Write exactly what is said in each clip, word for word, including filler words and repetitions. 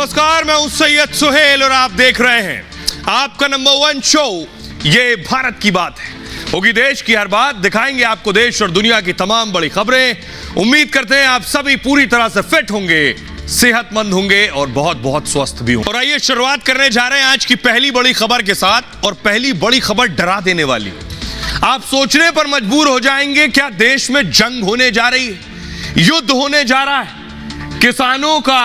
नमस्कार, मैं हूं सैयद सुहेल और आप देख रहे हैं आपका नंबर वन शो ये भारत की बात है। होगी देश की हर बात, दिखाएंगे आपको देश और दुनिया की तमाम बड़ी खबरें। उम्मीद करते हैं आप सभी पूरी तरह से फिट होंगे, सेहतमंद होंगे और बहुत बहुत स्वस्थ भी होंगे। और आइए शुरुआत करने जा रहे हैं आज की पहली बड़ी खबर के साथ। और पहली बड़ी खबर डरा देने वाली। आप सोचने पर मजबूर हो जाएंगे, क्या देश में जंग होने जा रही है, युद्ध होने जा रहा है। किसानों का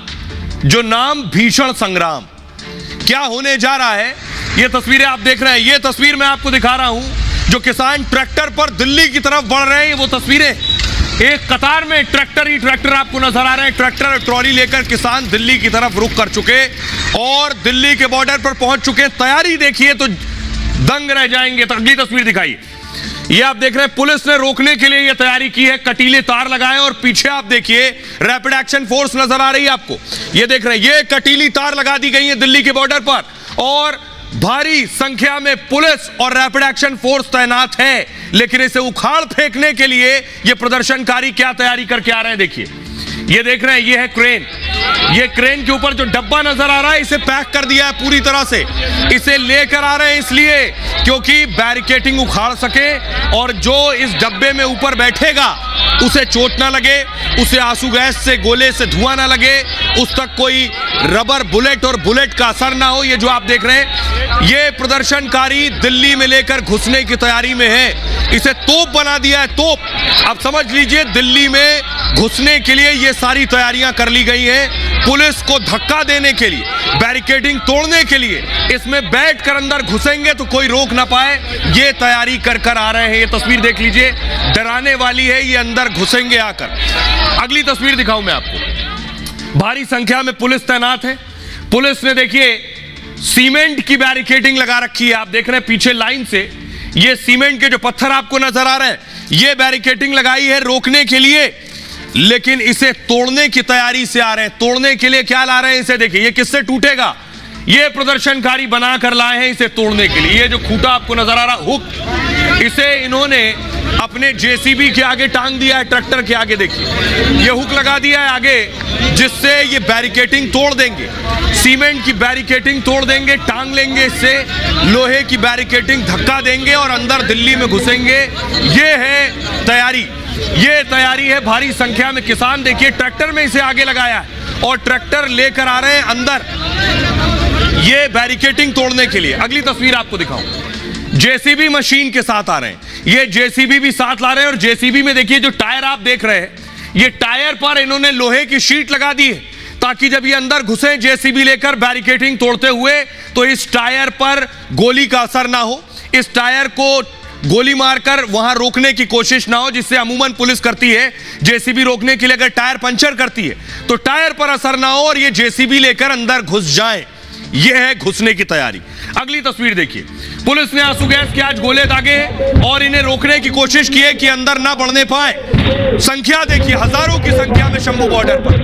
जो नाम भीषण संग्राम, क्या होने जा रहा है। ये तस्वीरें आप देख रहे हैं, ये तस्वीर मैं आपको दिखा रहा हूं जो किसान ट्रैक्टर पर दिल्ली की तरफ बढ़ रहे हैं। वो तस्वीरें, एक कतार में ट्रैक्टर ही ट्रैक्टर आपको नजर आ रहे हैं। ट्रैक्टर और ट्रॉली लेकर किसान दिल्ली की तरफ रुख कर चुके और दिल्ली के बॉर्डर पर पहुंच चुके। तैयारी देखिए तो दंग रह जाएंगे। तो अगली तस्वीर दिखाइए, ये आप देख रहे हैं पुलिस ने रोकने के लिए ये तैयारी की है, कटीले तार लगाए और पीछे आप देखिए रैपिड एक्शन फोर्स नजर आ रही है आपको। ये देख रहे हैं, ये कटीली तार लगा दी गई है दिल्ली के बॉर्डर पर और भारी संख्या में पुलिस और रैपिड एक्शन फोर्स तैनात है। लेकिन इसे उखाड़ फेंकने के लिए ये प्रदर्शनकारी क्या तैयारी करके आ रहे हैं, देखिए। ये देख रहे हैं, ये है क्रेन। ये क्रेन के ऊपर जो डब्बा नजर आ रहा है, इसे पैक कर दिया है पूरी तरह से। इसे लेकर आ रहे हैं इसलिए क्योंकि बैरिकेडिंग उखाड़ सके और जो इस डब्बे में ऊपर बैठेगा उसे चोट ना लगे, उसे आंसू गैस से गोले से धुआं ना लगे, उस तक कोई रबर बुलेट और बुलेट का असर ना हो। ये जो आप देख रहे हैं, ये प्रदर्शनकारी दिल्ली में लेकर घुसने की तैयारी में है। इसे तोप बना दिया है, तोप। अब समझ लीजिए दिल्ली में घुसने के लिए ये सारी तैयारियां कर ली गई हैं। पुलिस को धक्का देने के लिए, बैरिकेडिंग तोड़ने के लिए, इसमें बैठकर अंदर घुसेंगे तो कोई रोक ना पाए, ये तैयारी कर कर आ रहे हैं। ये तस्वीर देख लीजिए, डराने वाली है। ये अंदर घुसेंगे आकर। अगली तस्वीर दिखाऊं मैं आपको। भारी संख्या में पुलिस तैनात है। पुलिस ने देखिए सीमेंट की बैरिकेडिंग लगा रखी है। आप देख रहे हैं पीछे लाइन से ये सीमेंट के जो पत्थर आपको नजर आ रहे हैं, ये बैरिकेडिंग लगाई है रोकने के लिए। लेकिन इसे तोड़ने की तैयारी से आ रहे हैं। तोड़ने के लिए क्या ला रहे हैं, इसे देखिए। ये किससे टूटेगा, ये प्रदर्शनकारी बना कर लाए हैं इसे तोड़ने के लिए। ये जो खूंटा आपको नजर आ रहा, हुक, इसे इन्होंने अपने जेसीबी के आगे टांग दिया है, ट्रैक्टर के आगे देखिए। ये हुक लगा दिया है आगे, जिससे ये बैरिकेडिंग तोड़ देंगे, सीमेंट की बैरिकेडिंग तोड़ देंगे, टांग लेंगे इससे, लोहे की बैरिकेडिंग धक्का देंगे और अंदर दिल्ली में घुसेंगे। ये है तैयारी, ये तैयारी है। भारी संख्या में किसान देखिए ट्रैक्टर में इसे आगे लगाया है और ट्रैक्टर लेकर आ रहे हैं अंदर ये बैरिकेडिंग तोड़ने के लिए। अगली तस्वीर आपको दिखाऊं, जेसीबी मशीन के साथ आ रहे हैं। ये जेसीबी भी साथ ला रहे हैं और जेसीबी में देखिए जो टायर आप देख रहे हैं, ये टायर पर इन्होंने लोहे की शीट लगा दी है ताकि जब ये अंदर घुसे जेसीबी लेकर बैरिकेडिंग तोड़ते हुए तो इस टायर पर गोली का असर ना हो, इस टायर को गोली मारकर वहां रोकने की कोशिश ना हो, जिससे अमूमन पुलिस करती है जेसीबी रोकने के लिए। अगर टायर पंचर करती है तो टायर पर असर ना हो और ये जेसीबी लेकर अंदर घुस जाए। यह है घुसने की तैयारी। अगली तस्वीर देखिए, पुलिस ने आंसू गैस के आज गोले दागे और इन्हें रोकने की कोशिश की है कि अंदर ना बढ़ने पाए। संख्या देखिए, हजारों की संख्या में शंभू बॉर्डर पर।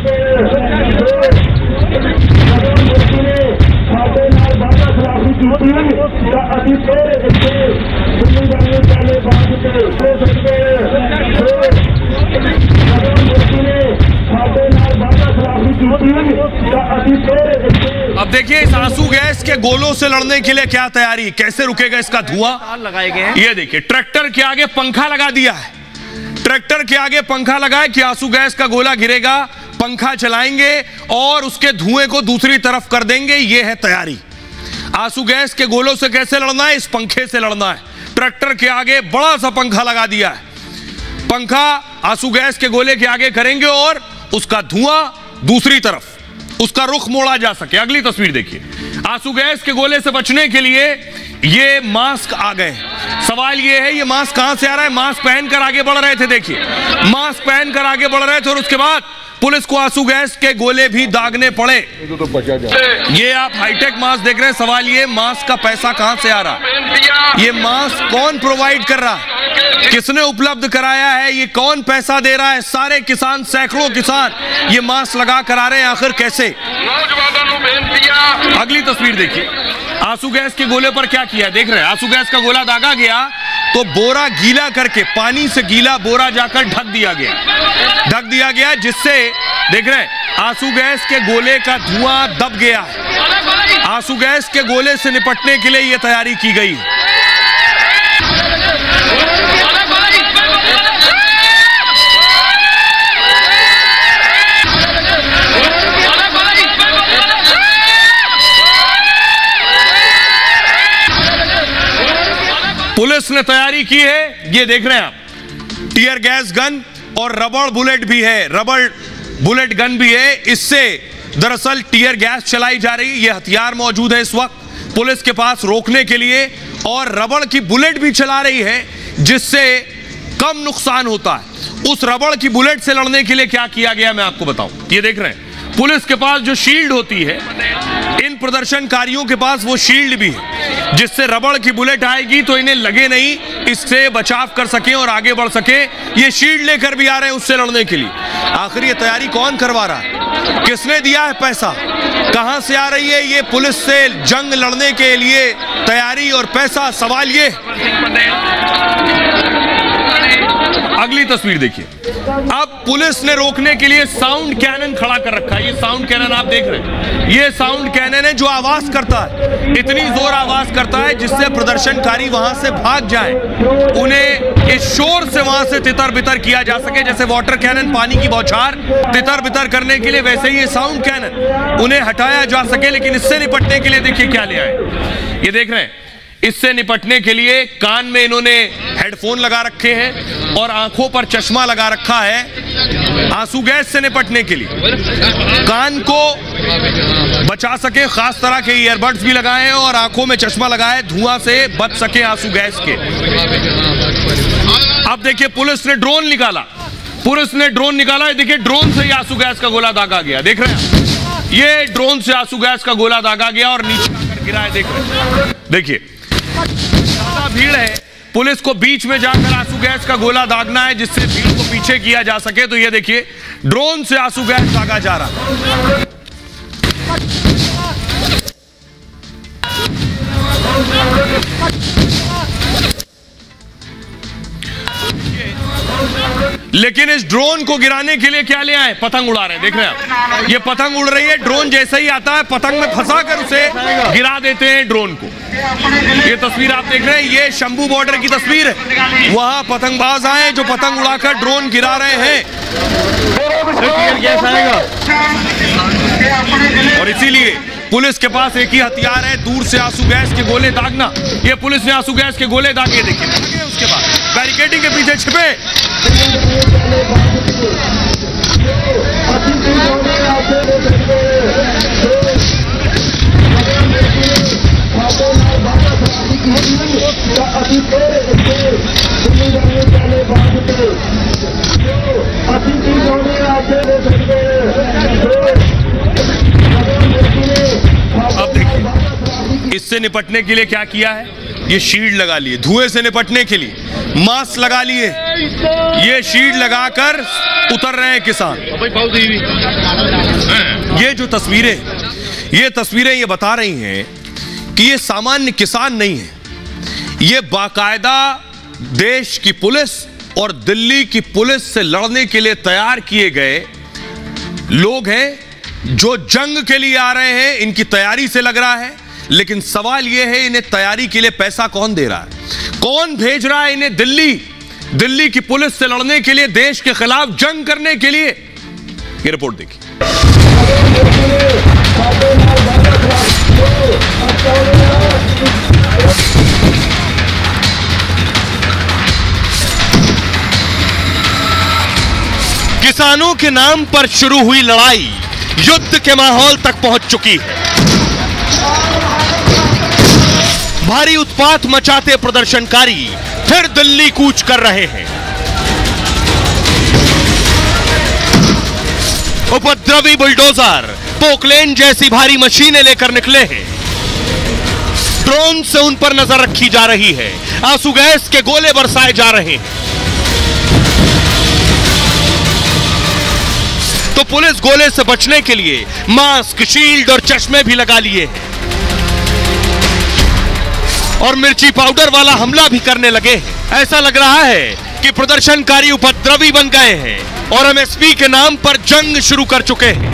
अब देखिए इस आंसू गैस के गोलों से लड़ने के लिए क्या तैयारी, कैसे रुकेगा इसका धुआं लगाए गए हैं। ये देखिए ट्रैक्टर के आगे पंखा लगा दिया है, ट्रैक्टर के आगे पंखा लगाए कि आंसू गैस का गोला गिरेगा, पंखा चलाएंगे और उसके धुएं को दूसरी तरफ कर देंगे। ये है तैयारी। आंसू गैस के गोलों से कैसे लड़ना है, इस पंखे से लड़ना है। ट्रैक्टर के आगे बड़ा सा पंखा लगा दिया है, पंखा आंसू गैस के गोले के आगे करेंगे और उसका धुआं दूसरी तरफ, उसका रुख मोड़ा जा सके। अगली तस्वीर देखिए, आंसू गैस के गोले से बचने के लिए ये मास्क आ गए। सवाल ये है ये मास्क कहां से आ रहा है। मास्क पहनकर आगे बढ़ रहे थे, देखिए मास्क पहनकर आगे बढ़ रहे थे और उसके बाद पुलिस को आंसू गैस के गोले भी दागने पड़े। ये आप हाईटेक मास्क देख रहे हैं। सवाल ये, मास्क का पैसा कहां से आ रहा है, ये मास्क कौन प्रोवाइड कर रहा है, किसने उपलब्ध कराया है, ये कौन पैसा दे रहा है। सारे किसान, सैकड़ों किसान ये मास्क लगा कर आ रहे हैं, आखिर कैसे। अगली तस्वीर देखिए, आंसू गैस के गोले पर क्या किया देख रहे हैं। आंसू गैस का गोला दागा गया तो बोरा गीला करके, पानी से गीला बोरा जाकर ढक दिया गया। ढक दिया गया, जिससे देख रहे हैं आंसू गैस के गोले का धुआं दब गया है। आंसू गैस के गोले से निपटने के लिए यह तैयारी की गई है। पुलिस ने तैयारी की है, ये देख रहे हैं आप, टीयर गैस गन और रबड़ बुलेट भी है, रबड़ बुलेट गन भी है। इससे दरअसल टीयर गैस चलाई जा रही, ये हथियार मौजूद है इस वक्त पुलिस के पास रोकने के लिए, और रबड़ की बुलेट भी चला रही है जिससे कम नुकसान होता है। उस रबड़ की बुलेट से लड़ने के लिए क्या किया गया मैं आपको बताऊं। ये देख रहे हैं पुलिस के पास जो शील्ड होती है, इन प्रदर्शनकारियों के पास वो शील्ड भी है, जिससे रबड़ की बुलेट आएगी तो इन्हें लगे नहीं, इससे बचाव कर सकें और आगे बढ़ सके। ये शील्ड लेकर भी आ रहे हैं उससे लड़ने के लिए। आखिर ये तैयारी कौन करवा रहा है, किसने दिया है पैसा, कहां से आ रही है ये पुलिस से जंग लड़ने के लिए तैयारी और पैसा? सवाल ये। अगली तस्वीर देखिए, अब पुलिस ने रोकने के लिए साउंड कैनन खड़ा कर रखा है। ये साउंड कैनन आप देख रहे हैं, ये साउंड कैनन है जो आवाज करता है, इतनी जोर आवाज करता है जिससे प्रदर्शनकारी वहां से भाग जाए, उन्हें इस शोर से वहां से तितर बितर किया जा सके। जैसे वाटर कैनन पानी की बौछार तितर बितर करने के लिए, वैसे ही ये साउंड कैनन उन्हें हटाया जा सके। लेकिन इससे निपटने के लिए देखिए क्या ले आए, ये देख रहे हैं, इससे निपटने के लिए कान में इन्होंने हेडफोन लगा रखे हैं और आंखों पर चश्मा लगा रखा है आंसू गैस से निपटने के लिए। कान को बचा सके खास तरह के ईयरबड्स भी लगाए हैं और आंखों में चश्मा लगाए, धुआं से बच सके आंसू गैस के। अब देखिए पुलिस ने ड्रोन निकाला, पुलिस ने ड्रोन निकाला, देखिए ड्रोन से ही आंसू गैस का गोला दागा गया। देख रहे हैं ये ड्रोन से आंसू गैस का गोला दागा गया और नीचे आकर गिरा है। देख रहे हैं, देखिए ज्यादा भीड़ है, पुलिस को बीच में जाकर आंसू गैस का गोला दागना है जिससे भीड़ को पीछे किया जा सके। तो ये देखिए ड्रोन से आंसू गैस दागा जा रहा है। लेकिन इस ड्रोन को गिराने के लिए क्या ले आए, पतंग उड़ा रहे हैं। देख रहे हैं आप, ये पतंग उड़ रही है, ड्रोन जैसे ही आता है पतंग में फंसाकर उसे गिरा देते हैं ड्रोन को। ये तस्वीर आप देख रहे हैं, ये शंभू बॉर्डर की तस्वीर है, वहां पतंगबाज आए जो पतंग उड़ाकर ड्रोन गिरा रहे हैं। और इसीलिए पुलिस के पास एक ही हथियार है, दूर से आंसू गैस के गोले दागना। ये पुलिस ने आंसू गैस के गोले दागे, देखिए दागे, उसके बाद बैरिकेडिंग के पीछे छिपे। अब देखिए इससे निपटने के लिए क्या किया है, ये शील्ड लगा लिए, धुएं से निपटने के लिए मास्क लगा लिए, ये शील्ड लगाकर उतर रहे हैं किसान। ये जो तस्वीरें ये तस्वीरें ये बता रही हैं कि ये सामान्य किसान नहीं है, ये बाकायदा देश की पुलिस और दिल्ली की पुलिस से लड़ने के लिए तैयार किए गए लोग हैं जो जंग के लिए आ रहे हैं। इनकी तैयारी से लग रहा है, लेकिन सवाल यह है इन्हें तैयारी के लिए पैसा कौन दे रहा है, कौन भेज रहा है इन्हें दिल्ली दिल्ली की पुलिस से लड़ने के लिए, देश के खिलाफ जंग करने के लिए। ये रिपोर्ट देखिए। किसानों के नाम पर शुरू हुई लड़ाई युद्ध के माहौल तक पहुंच चुकी है। भारी उत्पात मचाते प्रदर्शनकारी फिर दिल्ली कूच कर रहे हैं। उपद्रवी बुलडोजर, पोकलेन जैसी भारी मशीनें लेकर निकले हैं। ड्रोन से उन पर नजर रखी जा रही है, आंसू गैस के गोले बरसाए जा रहे हैं। तो पुलिस गोले से बचने के लिए मास्क, शील्ड और चश्मे भी लगा लिए हैं और मिर्ची पाउडर वाला हमला भी करने लगे हैं। ऐसा लग रहा है कि प्रदर्शनकारी उपद्रवी बन गए हैं और हम एस पी के नाम पर जंग शुरू कर चुके हैं।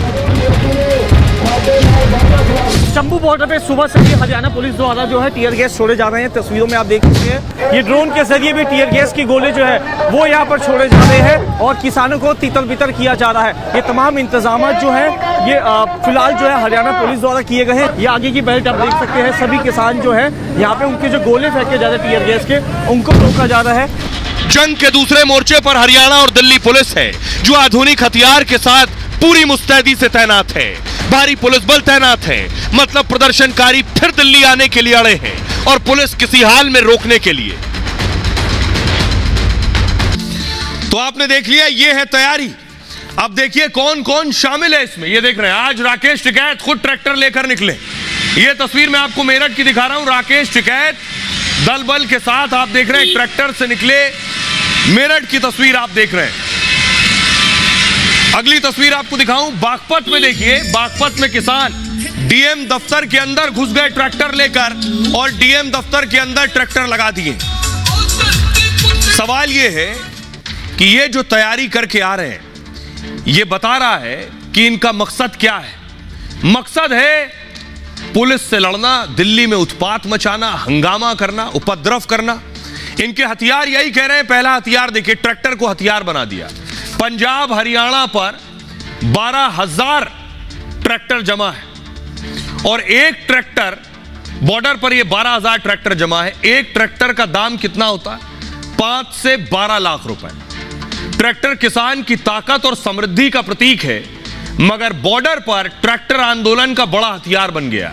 शंभू बॉर्डर पे सुबह से ही हरियाणा पुलिस द्वारा जो है टीयर गैस छोड़े जा रहे हैं। तस्वीरों में आप देख सकते हैं ये ड्रोन के जरिए भी टीयर गैस की गोले जो है वो यहाँ पर छोड़े जा रहे हैं और किसानों को तितर बितर किया जा रहा है। ये तमाम इंतजाम जो है ये फिलहाल जो है हरियाणा पुलिस द्वारा किए गए हैं। ये आगे की बेल्ट आप देख सकते हैं, सभी किसान जो है यहाँ पे उनके जो गोले फेंके जा रहे हैं टीयर गैस के, उनको रोका जा रहा है। जंग के दूसरे मोर्चे पर हरियाणा और दिल्ली पुलिस है, जो आधुनिक हथियार के साथ पूरी मुस्तैदी से तैनात है। भारी पुलिस बल तैनात है, मतलब प्रदर्शनकारी फिर दिल्ली आने के लिए अड़े हैं और पुलिस किसी हाल में रोकने के लिए। तो आपने देख लिया, ये है तैयारी। अब देखिए कौन कौन शामिल है इसमें। ये देख रहे हैं, आज राकेश टिकैत खुद ट्रैक्टर लेकर निकले। ये तस्वीर मैं आपको मेरठ की दिखा रहा हूं। राकेश टिकैत दल बल के साथ आप देख रहे हैं ट्रैक्टर से निकले। मेरठ की तस्वीर आप देख रहे हैं। अगली तस्वीर आपको दिखाऊं बागपत में। देखिए बागपत में किसान डीएम दफ्तर के अंदर घुस गए ट्रैक्टर लेकर और डीएम दफ्तर के अंदर ट्रैक्टर लगा दिए। सवाल यह है कि ये जो तैयारी करके आ रहे हैं, ये बता रहा है कि इनका मकसद क्या है। मकसद है पुलिस से लड़ना, दिल्ली में उत्पात मचाना, हंगामा करना, उपद्रव करना। इनके हथियार यही कह रहे हैं। पहला हथियार देखिए, ट्रैक्टर को हथियार बना दिया। पंजाब हरियाणा पर बारह हजार ट्रैक्टर जमा है और एक ट्रैक्टर बॉर्डर पर ये बारह हजार ट्रैक्टर जमा है। एक ट्रैक्टर का दाम कितना होता है? पांच से बारह लाख रुपए। ट्रैक्टर किसान की ताकत और समृद्धि का प्रतीक है, मगर बॉर्डर पर ट्रैक्टर आंदोलन का बड़ा हथियार बन गया।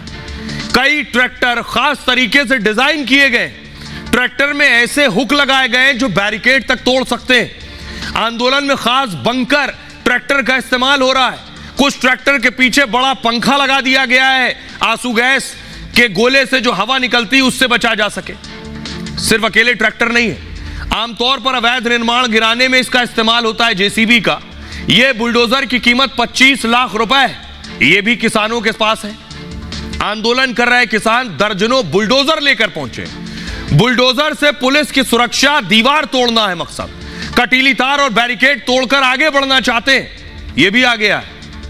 कई ट्रैक्टर खास तरीके से डिजाइन किए गए। ट्रैक्टर में ऐसे हुक लगाए गए जो बैरिकेड तक तोड़ सकते हैं। आंदोलन में खास बंकर ट्रैक्टर का इस्तेमाल हो रहा है। कुछ ट्रैक्टर के पीछे बड़ा पंखा लगा दिया गया है, आंसू गैस के गोले से जो हवा निकलती है उससे बचा जा सके। सिर्फ अकेले ट्रैक्टर नहीं है, आमतौर पर अवैध निर्माण गिराने में इसका इस्तेमाल होता है जेसीबी का। यह बुलडोजर की कीमत पच्चीस लाख रुपए है। यह भी किसानों के पास है। आंदोलन कर रहे किसान दर्जनों बुलडोजर लेकर पहुंचे। बुलडोजर से पुलिस की सुरक्षा, दीवार तोड़ना है मकसद। कटीली तार और बैरिकेड तोड़कर आगे बढ़ना चाहते हैं, यह भी आ गया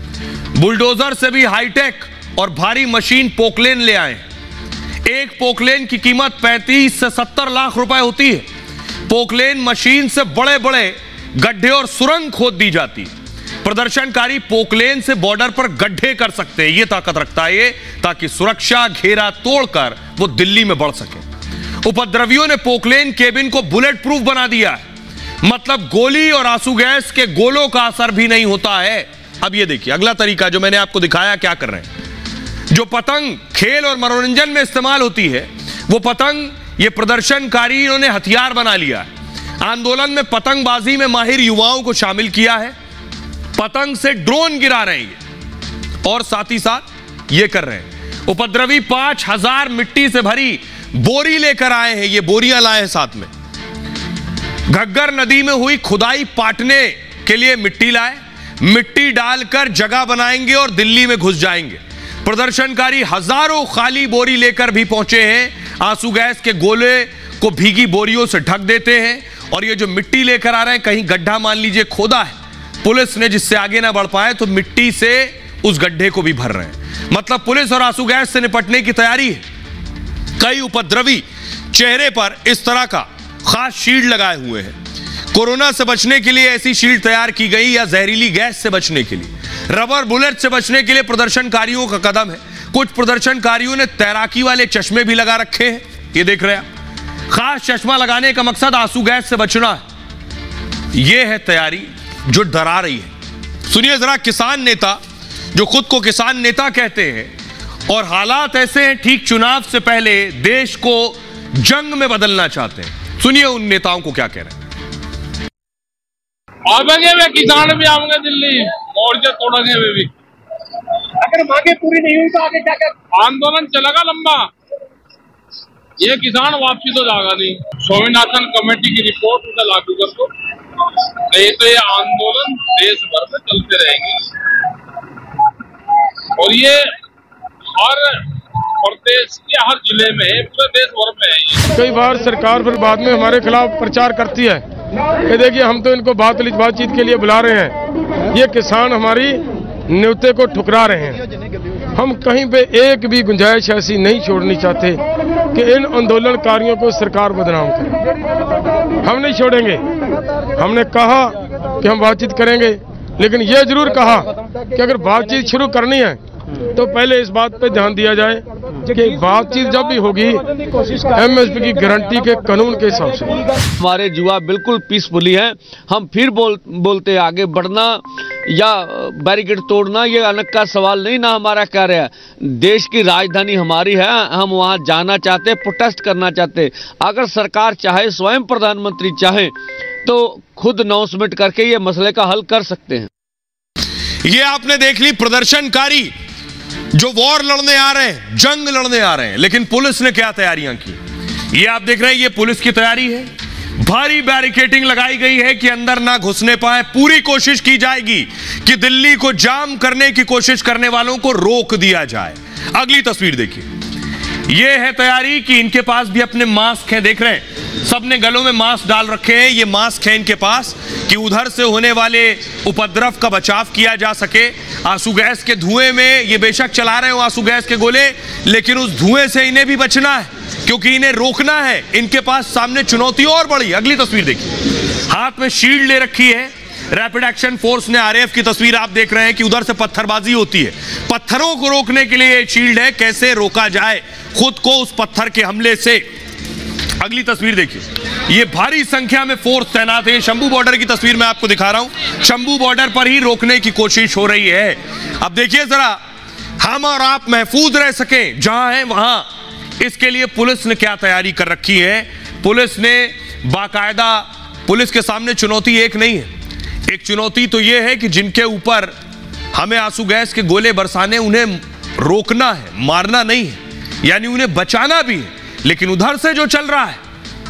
है। बुलडोजर से भी हाईटेक और भारी मशीन पोकलेन ले आए। एक पोकलेन की कीमत पैंतीस से सत्तर लाख रुपए होती है। पोकलेन मशीन से बड़े बड़े गड्ढे और सुरंग खोद दी जाती है। प्रदर्शनकारी पोकलेन से बॉर्डर पर गड्ढे कर सकते हैं। यह ताकत रखता है ये, ताकि सुरक्षा घेरा तोड़कर वो दिल्ली में बढ़ सके। उपद्रवियों ने पोकलेन केबिन को बुलेट प्रूफ बना दिया है, मतलब गोली और आंसू गैस के गोलों का असर भी नहीं होता है। अब ये देखिए अगला तरीका जो मैंने आपको दिखाया, क्या कर रहे हैं। जो पतंग खेल और मनोरंजन में इस्तेमाल होती है, वो पतंग ये प्रदर्शनकारियों ने हथियार बना लिया है। आंदोलन में पतंगबाजी में माहिर युवाओं को शामिल किया है। पतंग से ड्रोन गिरा रहे हैं और साथ ही साथ ये कर रहे हैं। उपद्रवी पांच हजार मिट्टी से भरी बोरी लेकर आए हैं। ये बोरियां लाए हैं साथ में। घग्गर नदी में हुई खुदाई पाटने के लिए मिट्टी लाए। मिट्टी डालकर जगह बनाएंगे और दिल्ली में घुस जाएंगे। प्रदर्शनकारी हजारों खाली बोरी लेकर भी पहुंचे हैं। आंसू गैस के गोले को भीगी बोरियों से ढक देते हैं और ये जो मिट्टी लेकर आ रहे हैं, कहीं गड्ढा मान लीजिए खोदा है पुलिस ने जिससे आगे ना बढ़ पाए, तो मिट्टी से उस गड्ढे को भी भर रहे हैं। मतलब पुलिस और आंसू गैस से निपटने की तैयारी है। कई उपद्रवी चेहरे पर इस तरह का खास शील्ड लगाए हुए हैं। कोरोना से बचने के लिए ऐसी शील्ड तैयार की गई, या जहरीली गैस से बचने के लिए, रबर बुलेट से बचने के लिए प्रदर्शनकारियों का कदम है। कुछ प्रदर्शनकारियों ने तैराकी वाले चश्मे भी लगा रखे हैं, ये देख रहे हैं। खास चश्मा लगाने का मकसद आंसू गैस से बचना है। यह है तैयारी जो डरा रही है। सुनिए जरा किसान नेता, जो खुद को किसान नेता कहते हैं, और हालात ऐसे हैं ठीक चुनाव से पहले देश को जंग में बदलना चाहते हैं। सुनिए उन नेताओं को क्या कह रहे हैं। आवेंगे वे किसान भी आएंगे दिल्ली, मोर्चे तोड़ेंगे वे भी। अगर मांगे पूरी नहीं हुई तो आगे क्या कर? आंदोलन चलेगा लंबा। ये किसान वापसी तो जाएगा नहीं। स्वामीनाथन कमेटी की रिपोर्ट उसे लागू कर दो, नहीं तो ये आंदोलन देश भर में चलते रहेंगे। और ये हर प्रदेश के हर जिले में, पूरे देश भर में है। कई बार सरकार फिर बाद में हमारे खिलाफ प्रचार करती है कि देखिए हम तो इनको बातचीत बातचीत के लिए बुला रहे हैं, ये किसान हमारी न्योते को ठुकरा रहे हैं। हम कहीं पे एक भी गुंजाइश ऐसी नहीं छोड़नी चाहते कि इन आंदोलनकारियों को सरकार बदनाम करे। हम नहीं छोड़ेंगे। हमने कहा कि हम बातचीत करेंगे, लेकिन यह जरूर कहा कि अगर बातचीत शुरू करनी है तो पहले इस बात पे ध्यान दिया जाए कि बातचीत जब भी होगी एमएसपी की गारंटी के कानून के हिसाब से। हमारे युवा बिल्कुल पीसफुली हैं। हम फिर बोल बोलते आगे बढ़ना या बैरिकेड तोड़ना ये अलग का सवाल नहीं, ना हमारा कार्य है। देश की राजधानी हमारी है, हम वहाँ जाना चाहते, प्रोटेस्ट करना चाहते। अगर सरकार चाहे, स्वयं प्रधानमंत्री चाहे तो खुद अनाउंसमेंट करके ये मसले का हल कर सकते हैं। ये आपने देख ली प्रदर्शनकारी जो वॉर लड़ने आ रहे हैं, जंग लड़ने आ रहे हैं, लेकिन पुलिस ने क्या तैयारियां की, ये आप देख रहे हैं। ये पुलिस की तैयारी है। भारी बैरिकेडिंग लगाई गई है कि अंदर ना घुसने पाए। पूरी कोशिश की जाएगी कि दिल्ली को जाम करने की कोशिश करने वालों को रोक दिया जाए। अगली तस्वीर देखिए। यह है तैयारी कि इनके पास भी अपने मास्क हैं, देख रहे हैं, सबने गलों में मास्क डाल रखे हैं। ये मास्क है इनके पास कि उधर से होने वाले उपद्रव का बचाव किया जा सके। आंसू गैस के धुएं में ये बेशक चला रहे हो आंसू गैस के गोले, लेकिन उस धुएं से इन्हें भी बचना है क्योंकि इन्हें रोकना है। इनके पास सामने चुनौती और बड़ी। अगली तस्वीर देखिए। हाथ में शील्ड ले रखी है रैपिड एक्शन फोर्स ने। आरएएफ की तस्वीर आप देख रहे हैं कि उधर से पत्थरबाजी होती है। पत्थरों को रोकने के लिए शील्ड है, कैसे रोका जाए खुद को उस पत्थर के हमले से। अगली तस्वीर देखिए। ये भारी संख्या में फोर्स तैनात है। शंभू बॉर्डर की तस्वीर मैं आपको दिखा रहा हूं। शंभू बॉर्डर पर ही रोकने की कोशिश हो रही है। अब देखिए जरा, हम और आप महफूज रह सकें जहां हैं वहां, इसके लिए पुलिस ने क्या तैयारी कर रखी है। पुलिस ने बाकायदा, पुलिस के सामने चुनौती एक नहीं है। एक चुनौती तो यह है कि जिनके ऊपर हमें आंसू गैस के गोले बरसाने, उन्हें रोकना है, मारना नहीं है, यानी उन्हें बचाना भी है। लेकिन उधर से जो चल रहा है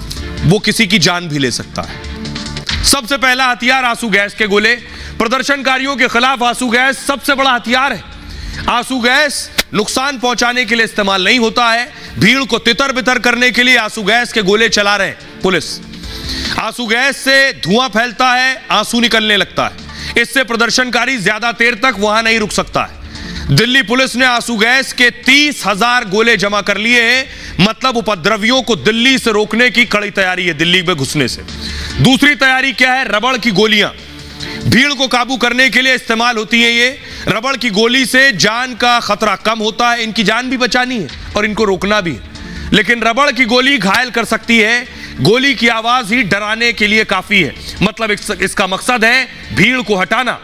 वो किसी की जान भी ले सकता है। सबसे पहला हथियार आंसू गैस के गोले। प्रदर्शनकारियों के खिलाफ आंसू गैस सबसे बड़ा हथियार है। आंसू गैस नुकसान पहुंचाने के लिए इस्तेमाल नहीं होता है, भीड़ को तितर बितर करने के लिए आंसू गैस के गोले चला रहे हैं पुलिस। आंसू गैस से धुआं फैलता है, आंसू निकलने लगता है। इससे प्रदर्शनकारी ज्यादा देर तक वहां नहीं रुक सकता है। दिल्ली पुलिस ने आंसू गैस के तीस हजार गोले जमा कर लिए हैं। मतलब उपद्रवियों को दिल्ली से रोकने की कड़ी तैयारी है, दिल्ली में घुसने से। दूसरी तैयारी क्या है? रबड़ की गोलियां भीड़ को काबू करने के लिए इस्तेमाल होती हैं। ये रबड़ की गोली से जान का खतरा कम होता है। इनकी जान भी बचानी है और इनको रोकना भी है, लेकिन रबड़ की गोली घायल कर सकती है। गोली की आवाज ही डराने के लिए काफी है। मतलब इसका मकसद है भीड़ को हटाना।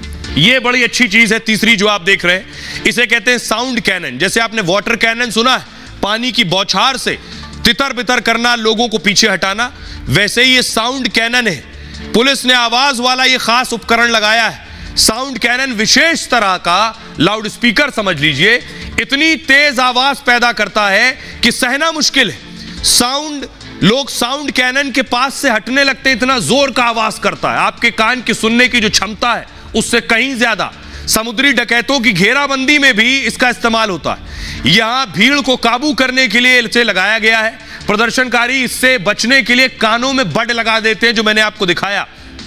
यह बड़ी अच्छी चीज है। तीसरी जो आप देख रहे हैं, इसे कहते हैं साउंड कैनन। जैसे आपने वाटर कैनन सुना है, पानी की बौछार से तितर बितर करना, लोगों को पीछे हटाना, वैसे ही ये साउंड कैनन है। पुलिस ने आवाज वाला ये खास उपकरण लगाया है। साउंड कैनन विशेष तरह का लाउड स्पीकर समझ लीजिए, इतनी तेज आवाज पैदा करता है कि सहना मुश्किल है। साउंड लोग साउंड कैनन के पास से हटने लगते हैं, इतना जोर का आवाज करता है। आपके कान की सुनने की जो क्षमता है उससे कहीं ज्यादा। समुद्री डकैतों की घेराबंदी में भी इसका इस्तेमाल होता है। यहां भीड़ को काबू करने के लिए इसे लगाया गया है। प्रदर्शनकारी इससे बचने के लिए कानों में बड लगा देते हैं, जो मैंने आपको दिखाया।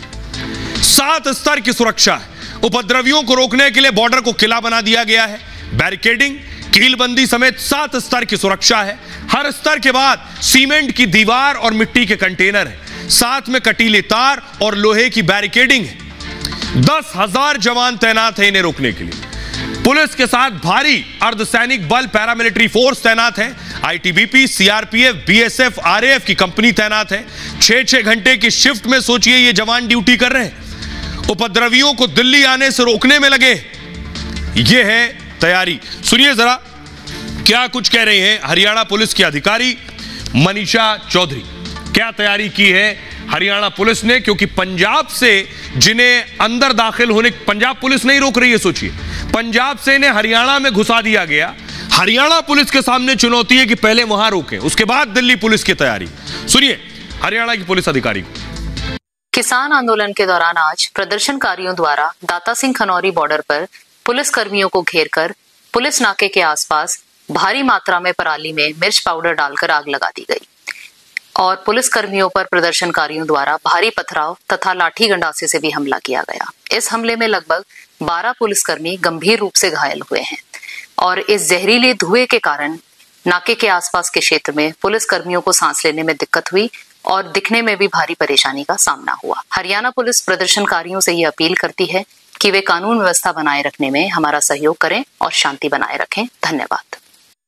सात स्तर की सुरक्षा है। उपद्रवियों को रोकने के लिए बॉर्डर को किला बना दिया गया है। बैरिकेडिंग, कीलबंदी समेत सात स्तर की सुरक्षा है। हर स्तर के बाद सीमेंट की दीवार और मिट्टी के कंटेनर है। साथ में कटीले तार और लोहे की बैरिकेडिंग है। दस हजार जवान तैनात है इन्हें रोकने के लिए। पुलिस के साथ भारी अर्धसैनिक बल, पैरामिलिट्री फोर्स तैनात है। आईटीबीपी, सीआरपीएफ, बीएसएफ, आरएएफ की कंपनी तैनात है। छह छह घंटे की शिफ्ट में सोचिए ये जवान ड्यूटी कर रहे हैं। उपद्रवियों को दिल्ली आने से रोकने में लगे। यह है तैयारी। सुनिए जरा क्या कुछ कह रहे हैं हरियाणा पुलिस के अधिकारी मनीषा चौधरी। क्या तैयारी की है हरियाणा पुलिस ने, क्योंकि पंजाब से जिन्हें अंदर दाखिल होने, पंजाब पुलिस नहीं रोक रही है, सोचिए पंजाब से इन्हें हरियाणा में घुसा दिया गया। हरियाणा पुलिस के सामने चुनौती है कि पहले वहां रोकें, उसके बाद दिल्ली पुलिस की तैयारी। सुनिए हरियाणा की पुलिस अधिकारी को। किसान आंदोलन के दौरान आज प्रदर्शनकारियों द्वारा दाता सिंह खनौरी बॉर्डर पर पुलिस कर्मियों को घेरकर पुलिस नाके के आसपास भारी मात्रा में पराली में मिर्च पाउडर डालकर आग लगा दी गई। और पुलिस कर्मियों पर प्रदर्शनकारियों द्वारा भारी पथराव तथा लाठी गंडासे से भी हमला किया गया। इस हमले में लगभग बारह पुलिसकर्मी गंभीर रूप से घायल हुए हैं और इस जहरीले धुएं के कारण नाके के आसपास के क्षेत्र में पुलिस कर्मियों को सांस लेने में दिक्कत हुई और दिखने में भी भारी परेशानी का सामना हुआ। हरियाणा पुलिस प्रदर्शनकारियों से ये अपील करती है कि वे कानून व्यवस्था बनाए रखने में हमारा सहयोग करें और शांति बनाए रखें। धन्यवाद।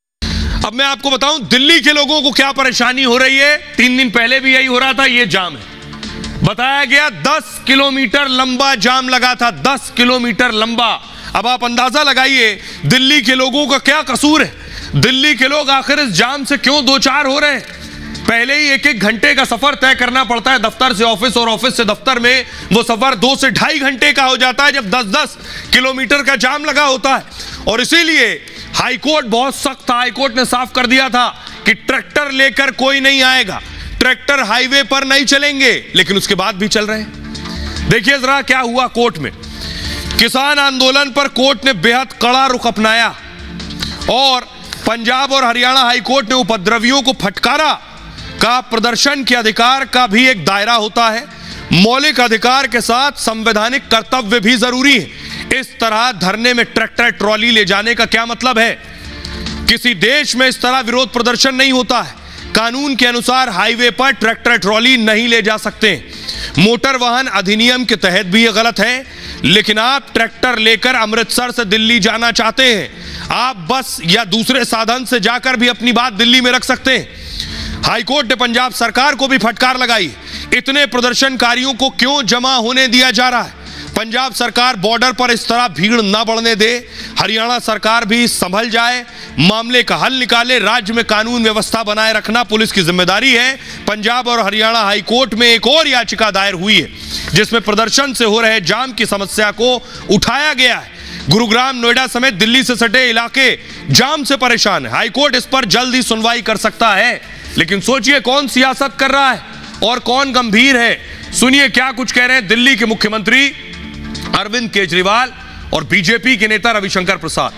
अब मैं आपको बताऊं दिल्ली के लोगों को क्या परेशानी हो रही है। तीन दिन पहले भी यही हो रहा था। ये जाम है, बताया गया दस किलोमीटर लंबा जाम लगा था, दस किलोमीटर लंबा। अब आप अंदाजा लगाइए दिल्ली के लोगों का क्या कसूर है। दिल्ली के लोग आखिर इस जाम से क्यों दो चार हो रहे हैं। पहले ही एक एक घंटे का सफर तय करना पड़ता है दफ्तर से ऑफिस और ऑफिस से दफ्तर में। वो सफर दो से ढाई घंटे का हो जाता है जब दस दस किलोमीटर का जाम लगा होता है। और इसीलिए हाईकोर्ट बहुत सख्त था। हाईकोर्ट ने साफ कर दिया था कि ट्रैक्टर लेकर कोई नहीं आएगा, ट्रैक्टर हाईवे पर नहीं चलेंगे, लेकिन उसके बाद भी चल रहे हैं। देखिए जरा क्या हुआ कोर्ट में। किसान आंदोलन पर कोर्ट ने बेहद कड़ा रुख अपनाया और पंजाब और हरियाणा हाईकोर्ट ने उपद्रवियों को फटकारा का प्रदर्शन के अधिकार का भी एक दायरा होता है। मौलिक अधिकार के साथ संवैधानिक कर्तव्य भी जरूरी है। इस तरह धरने में ट्रैक्टर ट्रॉली ले जाने का क्या मतलब है। किसी देश में इस तरह विरोध प्रदर्शन नहीं होता है। कानून के अनुसार हाईवे पर ट्रैक्टर ट्रॉली नहीं ले जा सकते। मोटर वाहन अधिनियम के तहत भी यह गलत है। लेकिन आप ट्रैक्टर लेकर अमृतसर से दिल्ली जाना चाहते हैं, आप बस या दूसरे साधन से जाकर भी अपनी बात दिल्ली में रख सकते हैं। हाईकोर्ट ने पंजाब सरकार को भी फटकार लगाई। इतने प्रदर्शनकारियों को क्यों जमा होने दिया जा रहा है। पंजाब सरकार बॉर्डर पर इस तरह भीड़ ना बढ़ने दे। हरियाणा सरकार भी संभल जाए, मामले का हल निकाले। राज्य में कानून व्यवस्था बनाए रखना पुलिस की जिम्मेदारी है। पंजाब और हरियाणा हाईकोर्ट में एक और याचिका दायर हुई है जिसमें प्रदर्शन से हो रहे जाम की समस्या को उठाया गया है। गुरुग्राम, नोएडा समेत दिल्ली से सटे इलाके जाम से परेशान है। हाईकोर्ट इस पर जल्द ही सुनवाई कर सकता है। लेकिन सोचिए कौन सियासत कर रहा है और कौन गंभीर है। सुनिए क्या कुछ कह रहे हैं दिल्ली के मुख्यमंत्री अरविंद केजरीवाल और बीजेपी के नेता रविशंकर प्रसाद।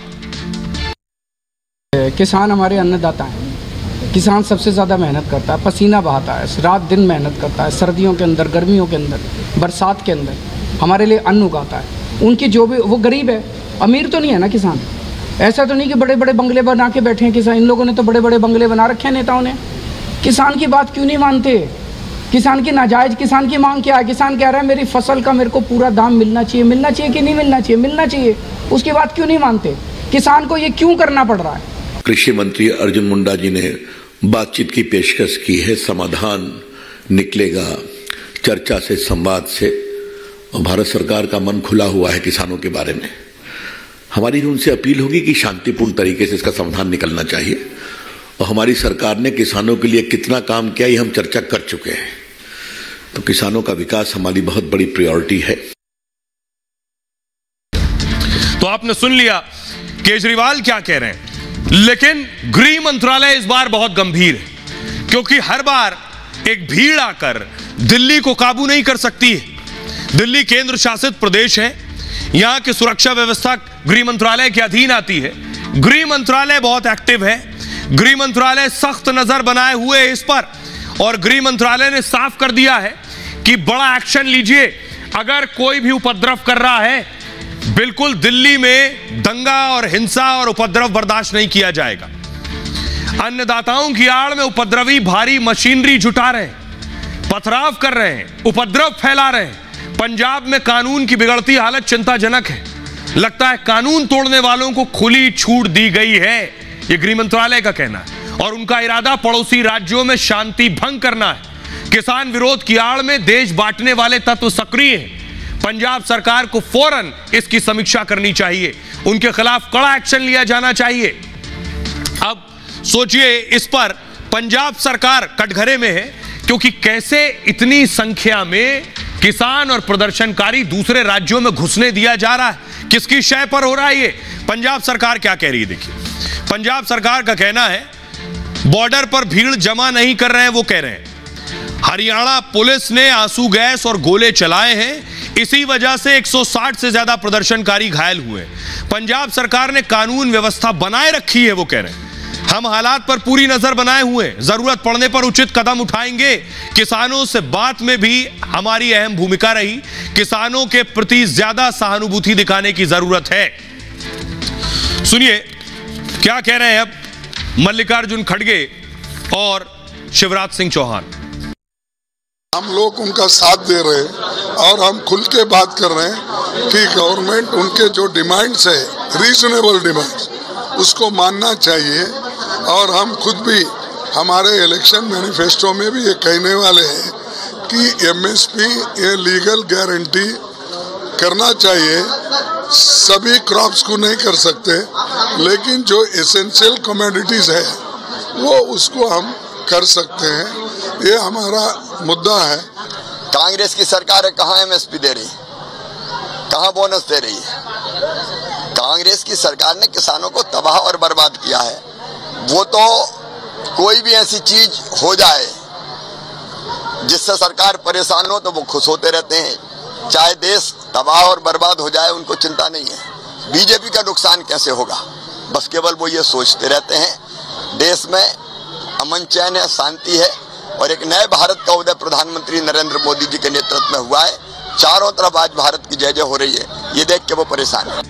किसान हमारे अन्नदाता हैं। किसान सबसे ज़्यादा मेहनत करता है, पसीना बहाता है, रात दिन मेहनत करता है, सर्दियों के अंदर, गर्मियों के अंदर, बरसात के अंदर हमारे लिए अन्न उगाता है। उनकी जो भी, वो गरीब है, अमीर तो नहीं है ना किसान। ऐसा तो नहीं कि बड़े बड़े बंगले बना के बैठे हैं किसान। इन लोगों ने तो बड़े बड़े बंगले बना रखे हैं नेताओं ने। किसान की बात क्यों नहीं मानते। किसान की नाजायज, किसान की मांग क्या है। किसान कह रहा है मेरी फसल का मेरे को पूरा दाम मिलना चाहिए। मिलना चाहिए कि नहीं मिलना चाहिए? मिलना चाहिए। उसकी बात क्यों नहीं मानते। किसान को ये क्यों करना पड़ रहा है। कृषि मंत्री अर्जुन मुंडा जी ने बातचीत की पेशकश की है। समाधान निकलेगा चर्चा से, संवाद से। और भारत सरकार का मन खुला हुआ है किसानों के बारे में। हमारी उनसे अपील होगी कि शांतिपूर्ण तरीके से इसका समाधान निकलना चाहिए। और हमारी सरकार ने किसानों के लिए कितना काम किया ये हम चर्चा कर चुके हैं। तो किसानों का विकास हमारी बहुत बड़ी प्रायोरिटी है। तो आपने सुन लिया केजरीवाल क्या कह रहे हैं। लेकिन गृह मंत्रालय इस बार बहुत गंभीर है क्योंकि हर बार एक भीड़ आकर दिल्ली को काबू नहीं कर सकती है। दिल्ली केंद्र शासित प्रदेश है, यहां की सुरक्षा व्यवस्था गृह मंत्रालय के अधीन आती है। गृह मंत्रालय बहुत एक्टिव है। गृह मंत्रालय सख्त नजर बनाए हुए है इस पर और गृह मंत्रालय ने साफ कर दिया है कि बड़ा एक्शन लीजिए। अगर कोई भी उपद्रव कर रहा है, बिल्कुल दिल्ली में दंगा और हिंसा और उपद्रव बर्दाश्त नहीं किया जाएगा। अन्नदाताओं की आड़ में उपद्रवी भारी मशीनरी जुटा रहे हैं, पथराव कर रहे हैं, उपद्रव फैला रहे हैं। पंजाब में कानून की बिगड़ती हालत चिंताजनक है। लगता है कानून तोड़ने वालों को खुली छूट दी गई है, यह गृह मंत्रालय का कहना है। और उनका इरादा पड़ोसी राज्यों में शांति भंग करना है। किसान विरोध की आड़ में देश बांटने वाले तत्व सक्रिय हैं। पंजाब सरकार को फौरन इसकी समीक्षा करनी चाहिए, उनके खिलाफ कड़ा एक्शन लिया जाना चाहिए। अब सोचिए इस पर पंजाब सरकार कटघरे में है क्योंकि कैसे इतनी संख्या में किसान और प्रदर्शनकारी दूसरे राज्यों में घुसने दिया जा रहा है, किसकी शय पर हो रहा है ये। पंजाब सरकार क्या कह रही है देखिए। पंजाब सरकार का कहना है बॉर्डर पर भीड़ जमा नहीं कर रहे हैं, वो कह रहे हैं हरियाणा पुलिस ने आंसू गैस और गोले चलाए हैं, इसी वजह से एक सौ साठ से ज्यादा प्रदर्शनकारी घायल हुए। पंजाब सरकार ने कानून व्यवस्था बनाए रखी है, वो कह रहे हैं हम हालात पर पूरी नजर बनाए हुए हैं, जरूरत पड़ने पर उचित कदम उठाएंगे। किसानों से बात में भी हमारी अहम भूमिका रही। किसानों के प्रति ज्यादा सहानुभूति दिखाने की जरूरत है। सुनिए क्या कह रहे हैं अब मल्लिकार्जुन खड़गे और शिवराज सिंह चौहान। हम लोग उनका साथ दे रहे हैं और हम खुल के बात कर रहे हैं कि गवर्नमेंट उनके जो डिमांड्स है, रीजनेबल डिमांड्स, उसको मानना चाहिए। और हम खुद भी हमारे इलेक्शन मैनिफेस्टो में भी ये कहने वाले हैं कि एमएसपी ये लीगल गारंटी करना चाहिए। सभी क्रॉप्स को नहीं कर सकते, लेकिन जो एसेंशियल कमोडिटीज है वो उसको हम कर सकते हैं। ये हमारा मुद्दा है। कांग्रेस की सरकार है, कहाँ एमएसपी दे रही, कहाँ बोनस दे रही है। कांग्रेस की सरकार ने किसानों को तबाह और बर्बाद किया है। वो तो कोई भी ऐसी चीज हो जाए जिससे सरकार परेशान हो तो वो खुश होते रहते हैं। चाहे देश तबाह और बर्बाद हो जाए, उनको चिंता नहीं है। बीजेपी का नुकसान कैसे होगा, बस केवल वो ये सोचते रहते हैं। देश में अमन चैन है, शांति है और एक नए भारत का उदय प्रधानमंत्री नरेंद्र मोदी जी के नेतृत्व में हुआ है। चारों तरफ आज भारत की जय जय हो रही है, ये देख के वो परेशान है।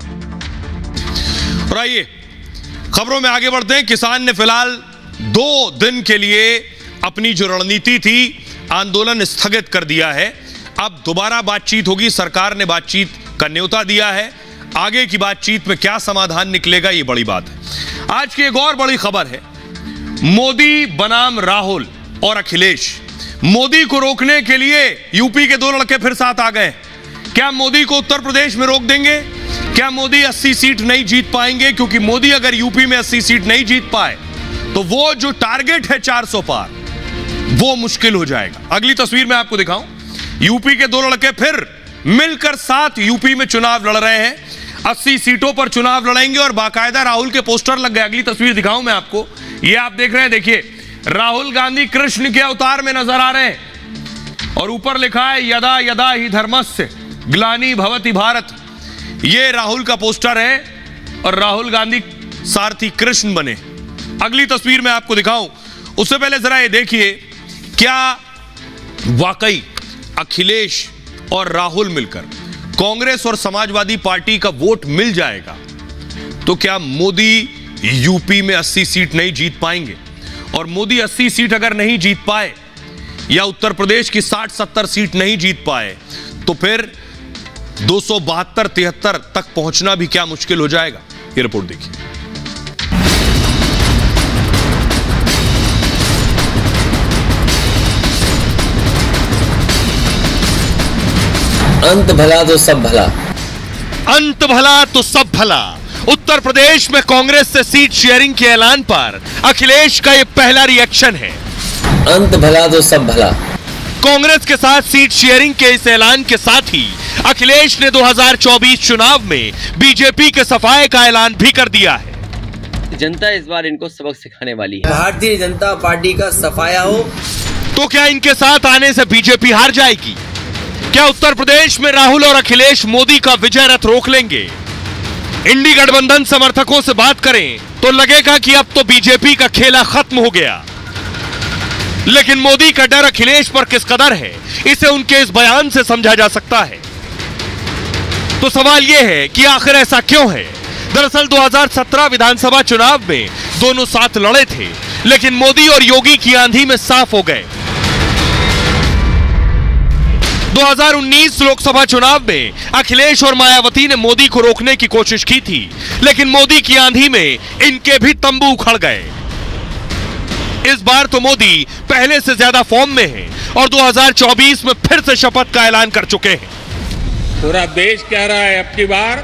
और आइए खबरों में आगे बढ़ते हैं। किसान ने फिलहाल दो दिन के लिए अपनी जो रणनीति थी, आंदोलन स्थगित कर दिया है। अब दोबारा बातचीत होगी। सरकार ने बातचीत का न्योता दिया है। आगे की बातचीत में क्या समाधान निकलेगा, ये बड़ी बात है। आज की एक और बड़ी खबर है, मोदी बनाम राहुल और अखिलेश। मोदी को रोकने के लिए यूपी के दो लड़के फिर साथ आ गए। क्या मोदी को उत्तर प्रदेश में रोक देंगे? क्या मोदी अस्सी सीट नहीं जीत पाएंगे? क्योंकि मोदी अगर यूपी में अस्सी सीट नहीं जीत पाए तो वो जो टारगेट है चार सौ पार, वो मुश्किल हो जाएगा। अगली तस्वीर में आपको दिखाऊं, यूपी के दो लड़के फिर मिलकर साथ यूपी में चुनाव लड़ रहे हैं। अस्सी सीटों पर चुनाव लड़ेंगे और बाकायदा राहुल के पोस्टर लग गए। अगली तस्वीर दिखाऊं मैं आपको, ये आप देख रहे हैं। देखिए, राहुल गांधी कृष्ण के अवतार में नजर आ रहे हैं और ऊपर लिखा है यदा यदा ही धर्मस्य ग्लानि भवति भारत। ये राहुल का पोस्टर है और राहुल गांधी सारथी कृष्ण बने। अगली तस्वीर में आपको दिखाऊं, उससे पहले जरा ये देखिए, क्या वाकई अखिलेश और राहुल मिलकर कांग्रेस और समाजवादी पार्टी का वोट मिल जाएगा तो क्या मोदी यूपी में अस्सी सीट नहीं जीत पाएंगे? और मोदी अस्सी सीट अगर नहीं जीत पाए या उत्तर प्रदेश की साठ सत्तर सीट नहीं जीत पाए तो फिर दो सौ बहत्तर तिहत्तर तक पहुंचना भी क्या मुश्किल हो जाएगा। ये रिपोर्ट देखिए। अंत भला तो सब भला, अंत भला तो सब भला। उत्तर प्रदेश में कांग्रेस से सीट शेयरिंग के ऐलान पर अखिलेश का यह पहला रिएक्शन है। अंत भला तो सब भला। कांग्रेस के साथ सीट शेयरिंग के इस ऐलान के साथ ही अखिलेश ने दो हज़ार चौबीस चुनाव में बीजेपी के सफाए का ऐलान भी कर दिया है। जनता इस बार इनको सबक सिखाने वाली है। भारतीय जनता पार्टी का सफाया हो तो क्या इनके साथ आने से बीजेपी हार जाएगी? क्या उत्तर प्रदेश में राहुल और अखिलेश मोदी का विजय रथ रोक लेंगे? इंडी गठबंधन समर्थकों से बात करें तो लगेगा कि अब तो बीजेपी का खेला खत्म हो गया। लेकिन मोदी का डर अखिलेश पर किस कदर है, इसे उनके इस बयान से समझा जा सकता है। तो सवाल यह है कि आखिर ऐसा क्यों है? दरअसल दो हज़ार सत्रह विधानसभा चुनाव में दोनों साथ लड़े थे, लेकिन मोदी और योगी की आंधी में साफ हो गए। दो हज़ार उन्नीस लोकसभा चुनाव में अखिलेश और मायावती ने मोदी को रोकने की कोशिश की थी, लेकिन मोदी की आंधी में इनके भी तंबू उखड़ गए। इस बार तो मोदी पहले से ज्यादा फॉर्म में है और दो हज़ार चौबीस में फिर से शपथ का ऐलान कर चुके हैं। पूरा देश कह रहा है अब की बार।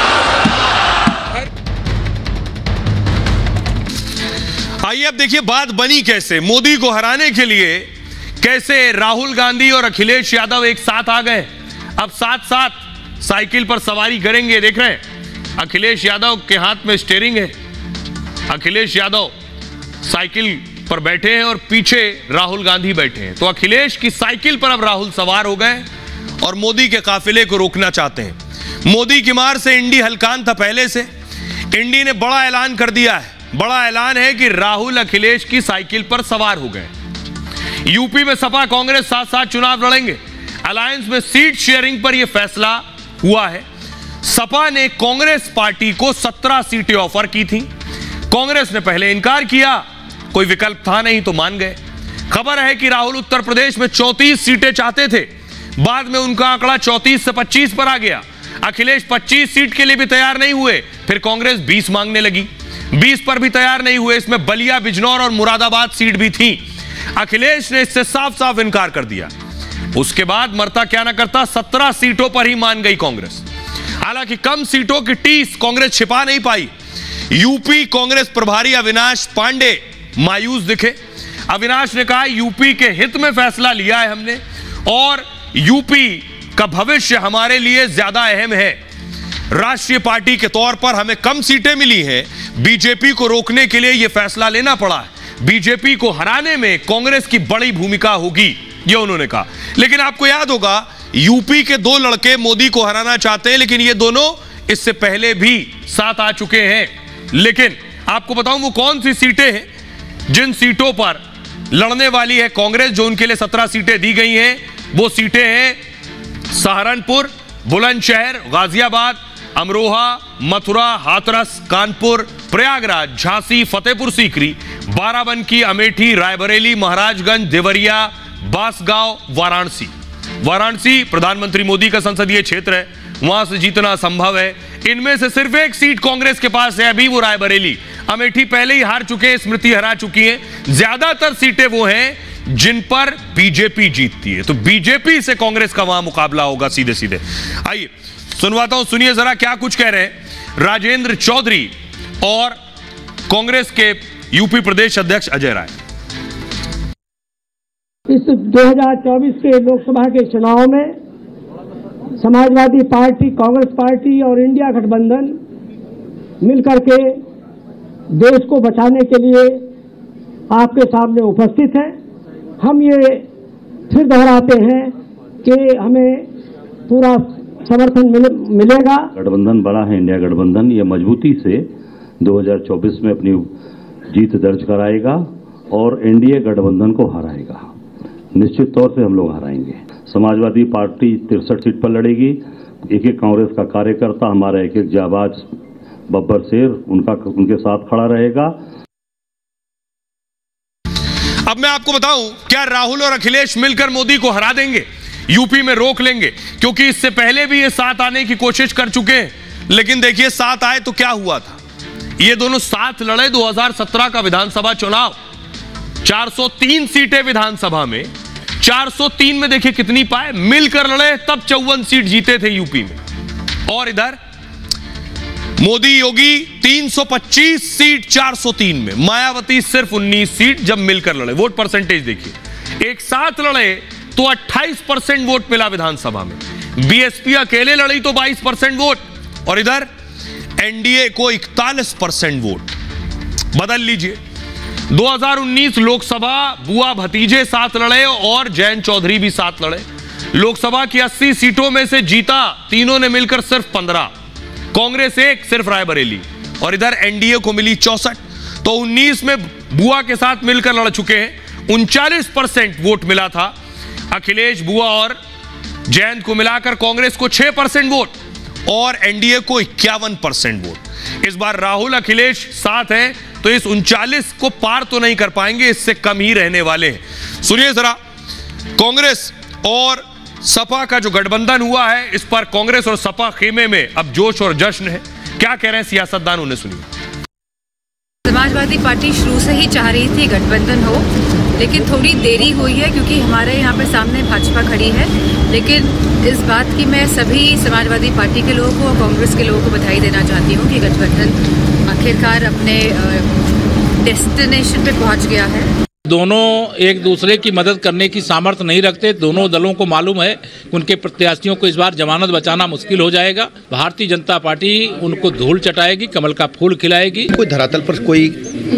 आइए अब देखिए बात बनी कैसे। मोदी को हराने के लिए कैसे राहुल गांधी और अखिलेश यादव एक साथ आ गए। अब साथ साथ साइकिल पर सवारी करेंगे। देख रहे हैं अखिलेश यादव के हाथ में स्टीयरिंग है, अखिलेश यादव साइकिल पर बैठे हैं और पीछे राहुल गांधी बैठे हैं। तो अखिलेश की साइकिल पर अब राहुल सवार हो गए और मोदी के काफिले को रोकना चाहते हैं। मोदी की मार से इंडी हलकान था पहले से। इंडी ने बड़ा ऐलान कर दिया है बड़ा ऐलान है कि राहुल अखिलेश की साइकिल पर सवार हो गए। यूपी में सपा कांग्रेस साथ साथ चुनाव लड़ेंगे। अलायंस में सीट शेयरिंग पर यह फैसला हुआ है। सपा ने कांग्रेस पार्टी को सत्रह सीटें ऑफर की थी। कांग्रेस ने पहले इनकार किया, कोई विकल्प था नहीं तो मान गए। खबर है कि राहुल उत्तर प्रदेश में चौंतीस सीटें चाहते थे, बाद में उनका आंकड़ा चौंतीस से पच्चीस पर आ गया। अखिलेश पच्चीस सीट के लिए भी तैयार नहीं हुए, फिर कांग्रेस बीस मांगने लगी। बीस पर भी तैयार नहीं हुए, इसमें बलिया, बिजनौर और मुरादाबाद सीट भी थी। अखिलेश ने इससे साफ साफ इनकार कर दिया। उसके बाद मरता क्या ना करता सत्रह सीटों पर ही मान गई कांग्रेस। हालांकि कम सीटों की टीस कांग्रेस छिपा नहीं पाई। यूपी कांग्रेस प्रभारी अविनाश पांडे मायूस दिखे। अविनाश ने कहा, यूपी के हित में फैसला लिया है हमने और यूपी का भविष्य हमारे लिए ज्यादा अहम है। राष्ट्रीय पार्टी के तौर पर हमें कम सीटें मिली हैं, बीजेपी को रोकने के लिए यह फैसला लेना पड़ा है। बीजेपी को हराने में कांग्रेस की बड़ी भूमिका होगी, यह उन्होंने कहा। लेकिन आपको याद होगा, यूपी के दो लड़के मोदी को हराना चाहते हैं, लेकिन ये दोनों इससे पहले भी साथ आ चुके हैं। लेकिन आपको बताऊं वो कौन सी सीटें हैं जिन सीटों पर लड़ने वाली है कांग्रेस, जो उनके लिए सत्रह सीटें दी गई हैं। वो सीटें हैं सहारनपुर, बुलंदशहर, गाजियाबाद, अमरोहा, मथुरा, हाथरस, कानपुर, प्रयागराज, झांसी, फतेहपुर सीकरी, बाराबंकी, अमेठी, रायबरेली, महाराजगंज, देवरिया, बांसगांव, वाराणसी। वाराणसी प्रधानमंत्री मोदी का संसदीय क्षेत्र है, वहां से जीतना संभव है। इनमें से सिर्फ एक सीट कांग्रेस के पास है अभी, वो रायबरेली। अमेठी पहले ही हार चुके हैं, स्मृति हरा चुकी है। ज्यादातर सीटें वो हैं जिन पर बीजेपी जीतती है, तो बीजेपी से कांग्रेस का वहां मुकाबला होगा सीधे सीधे। आइए सुनवाता हूं, सुनिए जरा क्या कुछ कह रहे हैं राजेंद्र चौधरी और कांग्रेस के यूपी प्रदेश अध्यक्ष अजय राय। इस दो हज़ार चौबीस के लोकसभा के चुनाव में समाजवादी पार्टी, कांग्रेस पार्टी और इंडिया गठबंधन मिलकर के देश को बचाने के लिए आपके सामने उपस्थित है। हम ये फिर दोहराते हैं कि हमें पूरा समर्थन मिले, मिलेगा। गठबंधन बड़ा है, इंडिया गठबंधन, ये मजबूती से दो हज़ार चौबीस में अपनी जीत दर्ज कराएगा और एनडीए गठबंधन को हराएगा। निश्चित तौर से हम लोग हराएंगे। समाजवादी पार्टी तिरसठ सीट पर लड़ेगी। एक एक कांग्रेस का कार्यकर्ता, हमारा एक एक जाबाज बब्बर शेर, उनका उनके साथ खड़ा रहेगा। अब मैं आपको बताऊं, क्या राहुल और अखिलेश मिलकर मोदी को हरा देंगे, यूपी में रोक लेंगे? क्योंकि इससे पहले भी ये साथ आने की कोशिश कर चुके हैं, लेकिन देखिए साथ आए तो क्या हुआ था। ये दोनों साथ लड़े दो हज़ार सत्रह का विधानसभा चुनाव, चार सौ तीन सीटें विधानसभा में, चार सौ तीन में देखिए कितनी पाए, मिलकर लड़े तब चौवन सीट जीते थे यूपी में। और इधर मोदी योगी तीन सौ पच्चीस सीट चार सौ तीन में, मायावती सिर्फ उन्नीस सीट जब मिलकर लड़े। वोट परसेंटेज देखिए, एक साथ लड़े तो अट्ठाईस परसेंट वोट मिला विधानसभा में। बीएसपी अकेले लड़ी तो बाईस परसेंट वोट, और इधर एनडीए को इकतालीस परसेंट वोट। बदल लीजिए, दो हज़ार उन्नीस लोकसभा बुआ भतीजे साथ लड़े और जयंत चौधरी भी साथ लड़े। लोकसभा की अस्सी सीटों में से जीता तीनों ने मिलकर सिर्फ पंद्रह, कांग्रेस एक, सिर्फ रायबरेली, और इधर एनडीए को मिली चौसठ। तो उन्नीस में बुआ के साथ मिलकर लड़ चुके हैं, उनचालीस परसेंट वोट मिला था। अखिलेश, बुआ और जयंत को मिलाकर कांग्रेस को छह परसेंट वोट और एनडीए को इक्यावन परसेंट वोट। इस बार राहुल अखिलेश साथ हैं तो इस उनचालीस को पार तो नहीं कर पाएंगे, इससे कम ही रहने वाले हैं। सुनिए जरा, कांग्रेस और सपा का जो गठबंधन हुआ है, इस पर कांग्रेस और सपा खेमे में अब जोश और जश्न है। क्या कह रहे हैं सियासतदान, उन्हें सुनिए। समाजवादी पार्टी शुरू से ही चाह रही थी गठबंधन हो, लेकिन थोड़ी देरी हुई है क्योंकि हमारे यहाँ पे सामने भाजपा खड़ी है। लेकिन इस बात की मैं सभी समाजवादी पार्टी के लोगों को और कांग्रेस के लोगों को बधाई देना चाहती हूँ कि गठबंधन आखिरकार अपने डेस्टिनेशन पे पहुँच गया है। दोनों एक दूसरे की मदद करने की सामर्थ्य नहीं रखते। दोनों दलों को मालूम है कि उनके प्रत्याशियों को इस बार जमानत बचाना मुश्किल हो जाएगा। भारतीय जनता पार्टी उनको धूल चटाएगी, कमल का फूल खिलाएगी। कोई धरातल पर कोई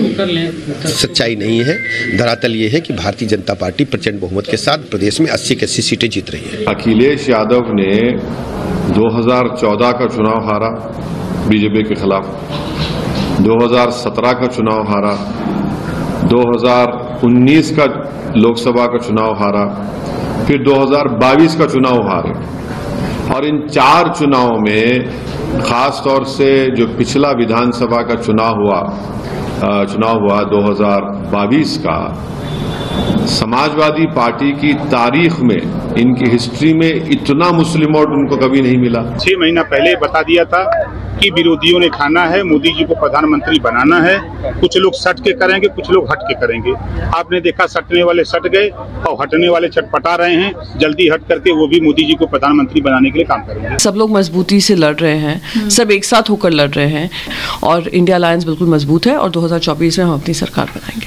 सच्चाई नहीं है। धरातल ये है कि भारतीय जनता पार्टी प्रचंड बहुमत के साथ प्रदेश में अस्सी की अस्सी सीटें जीत रही है। अखिलेश यादव ने दो हज़ार चौदह का चुनाव हारा बीजेपी के खिलाफ, दो हज़ार सत्रह का चुनाव हारा, दो हज़ार उन्नीस का लोकसभा का चुनाव हारा, फिर दो हज़ार बाईस का चुनाव हारे। और इन चार चुनाव में खास तौर से जो पिछला विधानसभा का चुनाव हुआ चुनाव हुआ दो हज़ार बाईस का, समाजवादी पार्टी की तारीख में, इनकी हिस्ट्री में इतना मुस्लिम वोट उनको कभी नहीं मिला। छह महीना पहले बता दिया था कि विरोधियों ने खाना है, मोदी जी को प्रधानमंत्री बनाना है। कुछ लोग सट के करेंगे, कुछ लोग हट के करेंगे। आपने देखा सटने वाले सट गए और हटने वाले चटपटा रहे हैं। जल्दी हट करके वो भी मोदी जी को प्रधानमंत्री बनाने के लिए काम करेंगे। सब लोग मजबूती से लड़ रहे हैं, सब एक साथ होकर लड़ रहे हैं और इंडिया अलायंस बिल्कुल मजबूत है और दो हज़ार चौबीस में हम अपनी सरकार बनाएंगे।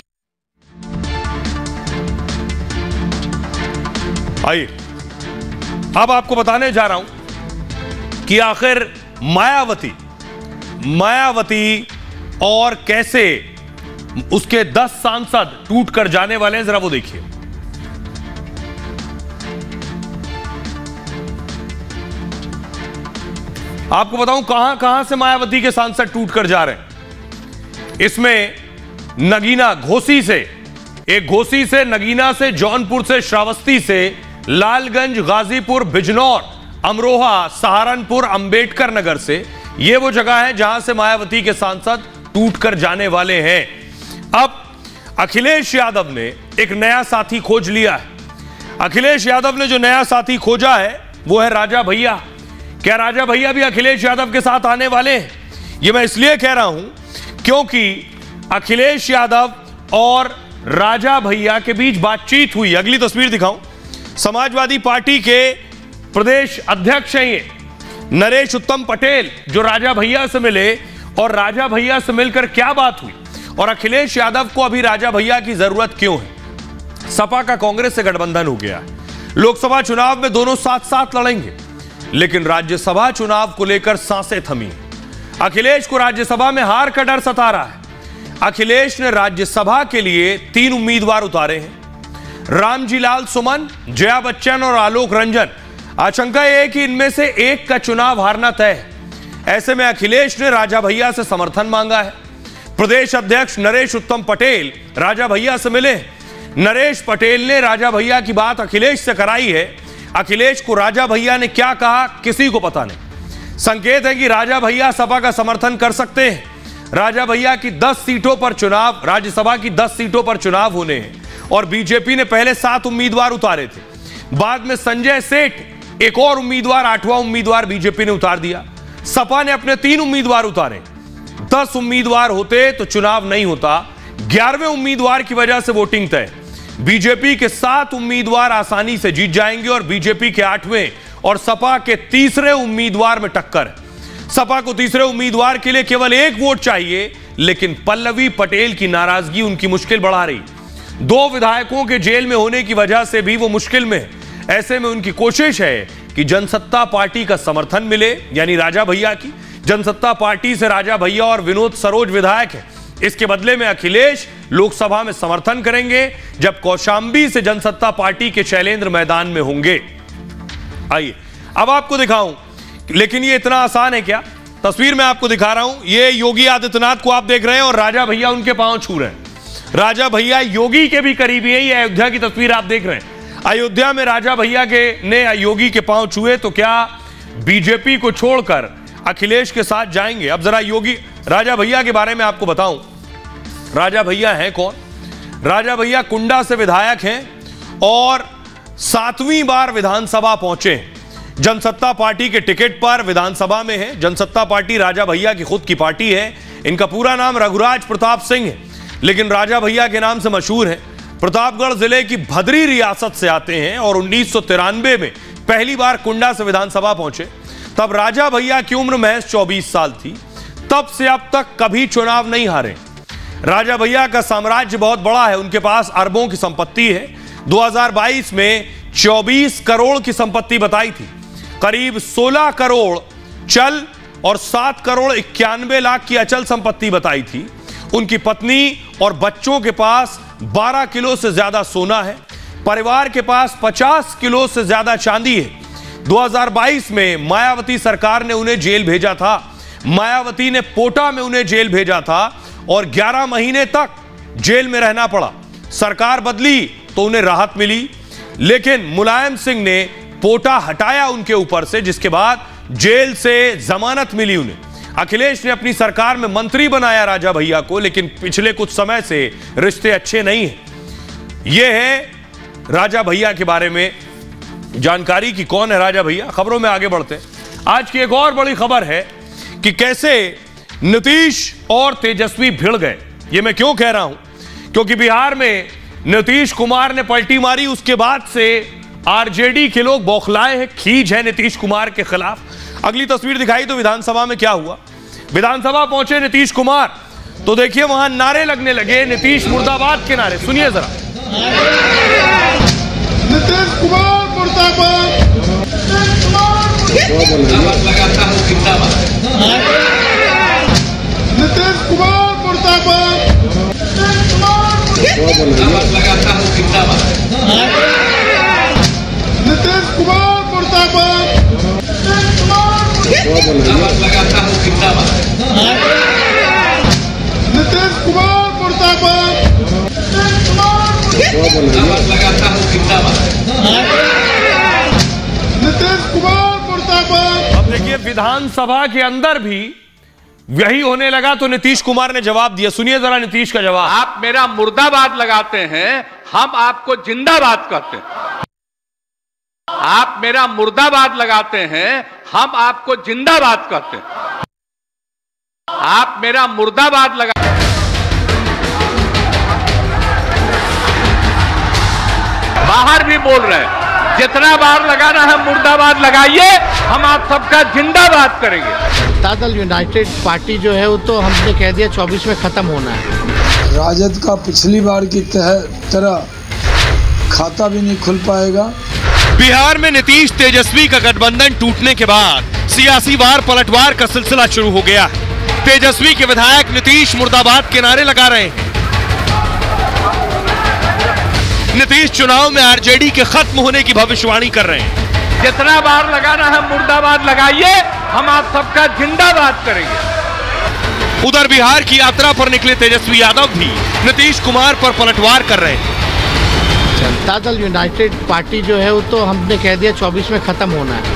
आइए अब आपको बताने जा रहा हूं कि आखिर मायावती मायावती और कैसे उसके दस सांसद टूट कर जाने वाले हैं, जरा वो देखिए। आपको बताऊं कहां कहां से मायावती के सांसद टूट कर जा रहे हैं। इसमें नगीना घोसी से, एक घोसी से, नगीना से, जौनपुर से, श्रावस्ती से, लालगंज, गाजीपुर, बिजनौर, अमरोहा, सहारनपुर, अंबेडकर नगर से, ये वो जगह है जहां से मायावती के सांसद टूट कर जाने वाले हैं। अब अखिलेश यादव ने एक नया साथी खोज लिया है। अखिलेश यादव ने जो नया साथी खोजा है वो है राजा भैया। क्या राजा भैया भी अखिलेश यादव के साथ आने वाले हैं? ये मैं इसलिए कह रहा हूं क्योंकि अखिलेश यादव और राजा भैया के बीच बातचीत हुई। अगली तस्वीर दिखाऊं। समाजवादी पार्टी के प्रदेश अध्यक्ष हैं ये नरेश उत्तम पटेल, जो राजा भैया से मिले और राजा भैया से मिलकर क्या बात हुई और अखिलेश यादव को अभी राजा भैया की जरूरत क्यों है। सपा का कांग्रेस से गठबंधन हो गया है। लोकसभा चुनाव में दोनों साथ साथ लड़ेंगे, लेकिन राज्यसभा चुनाव को लेकर सांसें थमी। अखिलेश को राज्यसभा में हार का डर सता रहा है। अखिलेश ने राज्यसभा के लिए तीन उम्मीदवार उतारे हैं, रामजी लाल सुमन, जया बच्चन और आलोक रंजन। आशंका यह है कि इनमें से एक का चुनाव हारना तय है। ऐसे में अखिलेश ने राजा भैया से समर्थन मांगा है। प्रदेश अध्यक्ष नरेश उत्तम पटेल राजा भैया से मिले। नरेश पटेल ने राजा भैया की बात अखिलेश से कराई है। अखिलेश को राजा भैया ने क्या कहा किसी को पता नहीं। संकेत है कि राजा भैया सपा का समर्थन कर सकते हैं। राजा भैया की दस सीटों पर चुनाव, राज्यसभा की दस सीटों पर चुनाव होने हैं और बीजेपी ने पहले सात उम्मीदवार उतारे थे। बाद में संजय सेठ, एक और उम्मीदवार, आठवां उम्मीदवार बीजेपी ने उतार दिया। सपा ने अपने तीन उम्मीदवार उतारे। दस उम्मीदवार होते तो चुनाव नहीं होता। ग्यारहवें उम्मीदवार की वजह से वोटिंग तय। बीजेपी के सात उम्मीदवार आसानी से जीत जाएंगे और बीजेपी के आठवें और सपा के तीसरे उम्मीदवार में टक्कर है। सपा को तीसरे उम्मीदवार के लिए केवल एक वोट चाहिए, लेकिन पल्लवी पटेल की नाराजगी उनकी मुश्किल बढ़ा रही। दो विधायकों के जेल में होने की वजह से भी वो मुश्किल में है। ऐसे में उनकी कोशिश है कि जनसत्ता पार्टी का समर्थन मिले, यानी राजा भैया की। जनसत्ता पार्टी से राजा भैया और विनोद सरोज विधायक है। इसके बदले में अखिलेश लोकसभा में समर्थन करेंगे, जब कौशांबी से जनसत्ता पार्टी के शैलेंद्र मैदान में होंगे। आइए अब आपको दिखाऊं, लेकिन ये इतना आसान है क्या? तस्वीर में आपको दिखा रहा हूं। ये योगी आदित्यनाथ को आप देख रहे हैं और राजा भैया उनके पांव छू रहे हैं। राजा भैया योगी के भी करीबी है। ये अयोध्या की तस्वीर आप देख रहे हैं। अयोध्या में राजा भैया के ने योगी के पांव छुए, तो क्या बीजेपी को छोड़कर अखिलेश के साथ जाएंगे? अब जरा योगी राजा भैया के बारे में आपको बताऊं। राजा भैया हैं कौन? राजा भैया कुंडा से विधायक हैं और सातवीं बार विधानसभा पहुंचे। जनसत्ता पार्टी के टिकट पर विधानसभा में है। जनसत्ता पार्टी राजा भैया की खुद की पार्टी है। इनका पूरा नाम रघुराज प्रताप सिंह है, लेकिन राजा भैया के नाम से मशहूर है। प्रतापगढ़ जिले की भद्री रियासत से आते हैं और उन्नीस सौ तिरानवे में पहली बार कुंडा से विधानसभा पहुंचे। तब राजा भैया की उम्र महज चौबीस साल थी। तब से अब तक कभी चुनाव नहीं हारे। राजा भैया का साम्राज्य बहुत बड़ा है। उनके पास अरबों की संपत्ति है। दो हज़ार बाईस में चौबीस करोड़ की संपत्ति बताई थी। करीब सोलह करोड़ चल और सात करोड़ इक्यानवे लाख की अचल संपत्ति बताई थी। उनकी पत्नी और बच्चों के पास बारह किलो से ज्यादा सोना है। परिवार के पास पचास किलो से ज्यादा चांदी है। दो हज़ार बाईस में मायावती सरकार ने उन्हें जेल भेजा था। मायावती ने पोटा में उन्हें जेल भेजा था और ग्यारह महीने तक जेल में रहना पड़ा। सरकार बदली तो उन्हें राहत मिली, लेकिन मुलायम सिंह ने पोटा हटाया उनके ऊपर से, जिसके बाद जेल से जमानत मिली उन्हें। अखिलेश ने अपनी सरकार में मंत्री बनाया राजा भैया को, लेकिन पिछले कुछ समय से रिश्ते अच्छे नहीं हैं। यह है राजा भैया के बारे में जानकारी कि कौन है राजा भैया। खबरों में आगे बढ़ते हैं। आज की एक और बड़ी खबर है कि कैसे नीतीश और तेजस्वी भिड़ गए। ये मैं क्यों कह रहा हूं, क्योंकि बिहार में नीतीश कुमार ने पलटी मारी, उसके बाद से आरजेडी के लोग बौखलाए हैं, खींच है नीतीश कुमार के खिलाफ। अगली तस्वीर दिखाई तो विधानसभा में क्या हुआ। विधानसभा पहुंचे नीतीश कुमार तो देखिए वहां नारे लगने लगे, नीतीश मुर्दाबाद के नारे। सुनिए जरा। नीतीश कुमार मुर्दाबाद, लगाता हूं जिंदाबाद, नीतीश कुमार मुर्दाबाद, लगाता हूं जिंदाबाद, नीतीश कुमार मुर्दाबाद, लगाता हूं जिंदाबाद, नीतीश कुमार मुर्दाबाद, लगाता हूं जिंदाबाद, नीतीश कुमार मुर्दाबाद। अब देखिए विधानसभा के अंदर भी यही होने लगा तो नीतीश कुमार ने जवाब दिया। सुनिए जरा नीतीश का जवाब। आप मेरा मुर्दाबाद लगाते हैं, हम आपको जिंदाबाद कहते हैं। आप मेरा मुर्दाबाद लगाते हैं, हम आपको जिंदाबाद कहते हैं। आप मेरा मुर्दाबाद लगा बाहर भी बोल रहे हैं, जितना बार लगाना है मुर्दाबाद लगाइए, हम आप सबका जिंदाबाद करेंगे। जनता दल यूनाइटेड पार्टी जो है वो तो हमने कह दिया चौबीस में खत्म होना है। राजद का पिछली बार की तरह खाता भी नहीं खुल पाएगा। बिहार में नीतीश तेजस्वी का गठबंधन टूटने के बाद सियासी वार पलटवार का सिलसिला शुरू हो गया है। तेजस्वी के विधायक नीतीश मुर्दाबाद के नारे लगा रहे हैं। नीतीश चुनाव में आरजेडी के खत्म होने की भविष्यवाणी कर रहे हैं। जितना बार लगाना है मुर्दाबाद लगाइए, हम आप सबका जिंदाबाद करेंगे। उधर बिहार की यात्रा पर निकले तेजस्वी यादव भी नीतीश कुमार पर पलटवार कर रहे हैं। जनता दल यूनाइटेड पार्टी जो है वो तो हमने कह दिया चौबीस में खत्म होना है।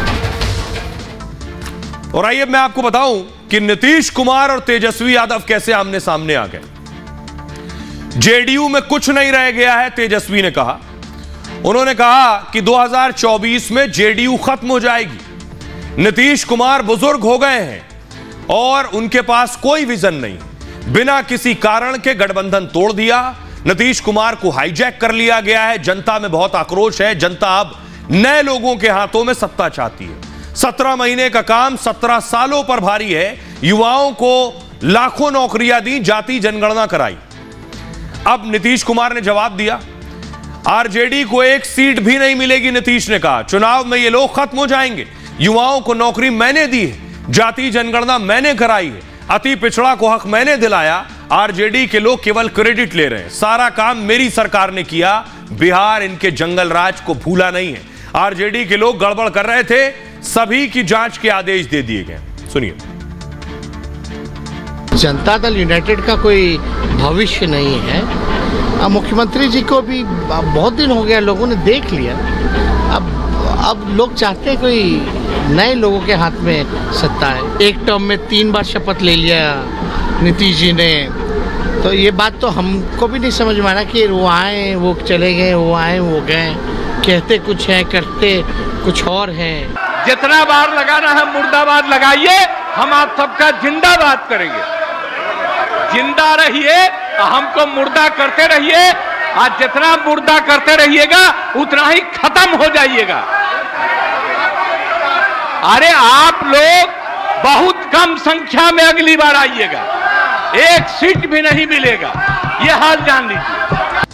और आइए मैं आपको बताऊं कि नीतीश कुमार और तेजस्वी यादव कैसे आमने सामने आ गए। जेडीयू में कुछ नहीं रह गया है, तेजस्वी ने कहा। उन्होंने कहा कि दो हज़ार चौबीस में जेडीयू खत्म हो जाएगी। नीतीश कुमार बुजुर्ग हो गए हैं और उनके पास कोई विजन नहीं। बिना किसी कारण के गठबंधन तोड़ दिया। नीतीश कुमार को हाईजैक कर लिया गया है। जनता में बहुत आक्रोश है। जनता अब नए लोगों के हाथों में सत्ता चाहती है। सत्रह महीने का काम सत्रह सालों पर भारी है। युवाओं को लाखों नौकरियां दी, जाति जनगणना कराई। अब नीतीश कुमार ने जवाब दिया, आरजेडी को एक सीट भी नहीं मिलेगी। नीतीश ने कहा चुनाव में ये लोग खत्म हो जाएंगे। युवाओं को नौकरी मैंने दी है, जाति जनगणना मैंने कराई है, अति पिछड़ा को हक मैंने दिलाया। आरजेडी के लोग केवल क्रेडिट ले रहे हैं। सारा काम मेरी सरकार ने किया। बिहार इनके जंगल राज को भूला नहीं है। आरजेडी के लोग गड़बड़ कर रहे थे, सभी की जांच के आदेश दे दिए गए। सुनिए। जनता दल यूनाइटेड का कोई भविष्य नहीं है। अब मुख्यमंत्री जी को भी बहुत दिन हो गया, लोगों ने देख लिया। अब अब लोग चाहते हैं कोई नए लोगों के हाथ में सत्ता है। एक टर्म में तीन बार शपथ ले लिया नीतीश जी ने, तो ये बात तो हमको भी नहीं समझ में आ रहा कि वो आए वो चले गए, वो आए वो गए, कहते कुछ है करते कुछ और है। जितना बार लगाना है मुर्दाबाद लगाइए, हम आप सबका जिंदाबाद करेंगे। जिंदा रहिए, हमको मुर्दा करते रहिए। आज जितना मुर्दा करते रहिएगा उतना ही खत्म हो जाइएगा। अरे आप लोग बहुत कम संख्या में अगली बार आइएगा, एक सीट भी नहीं मिलेगा, ये हाल जान लीजिए।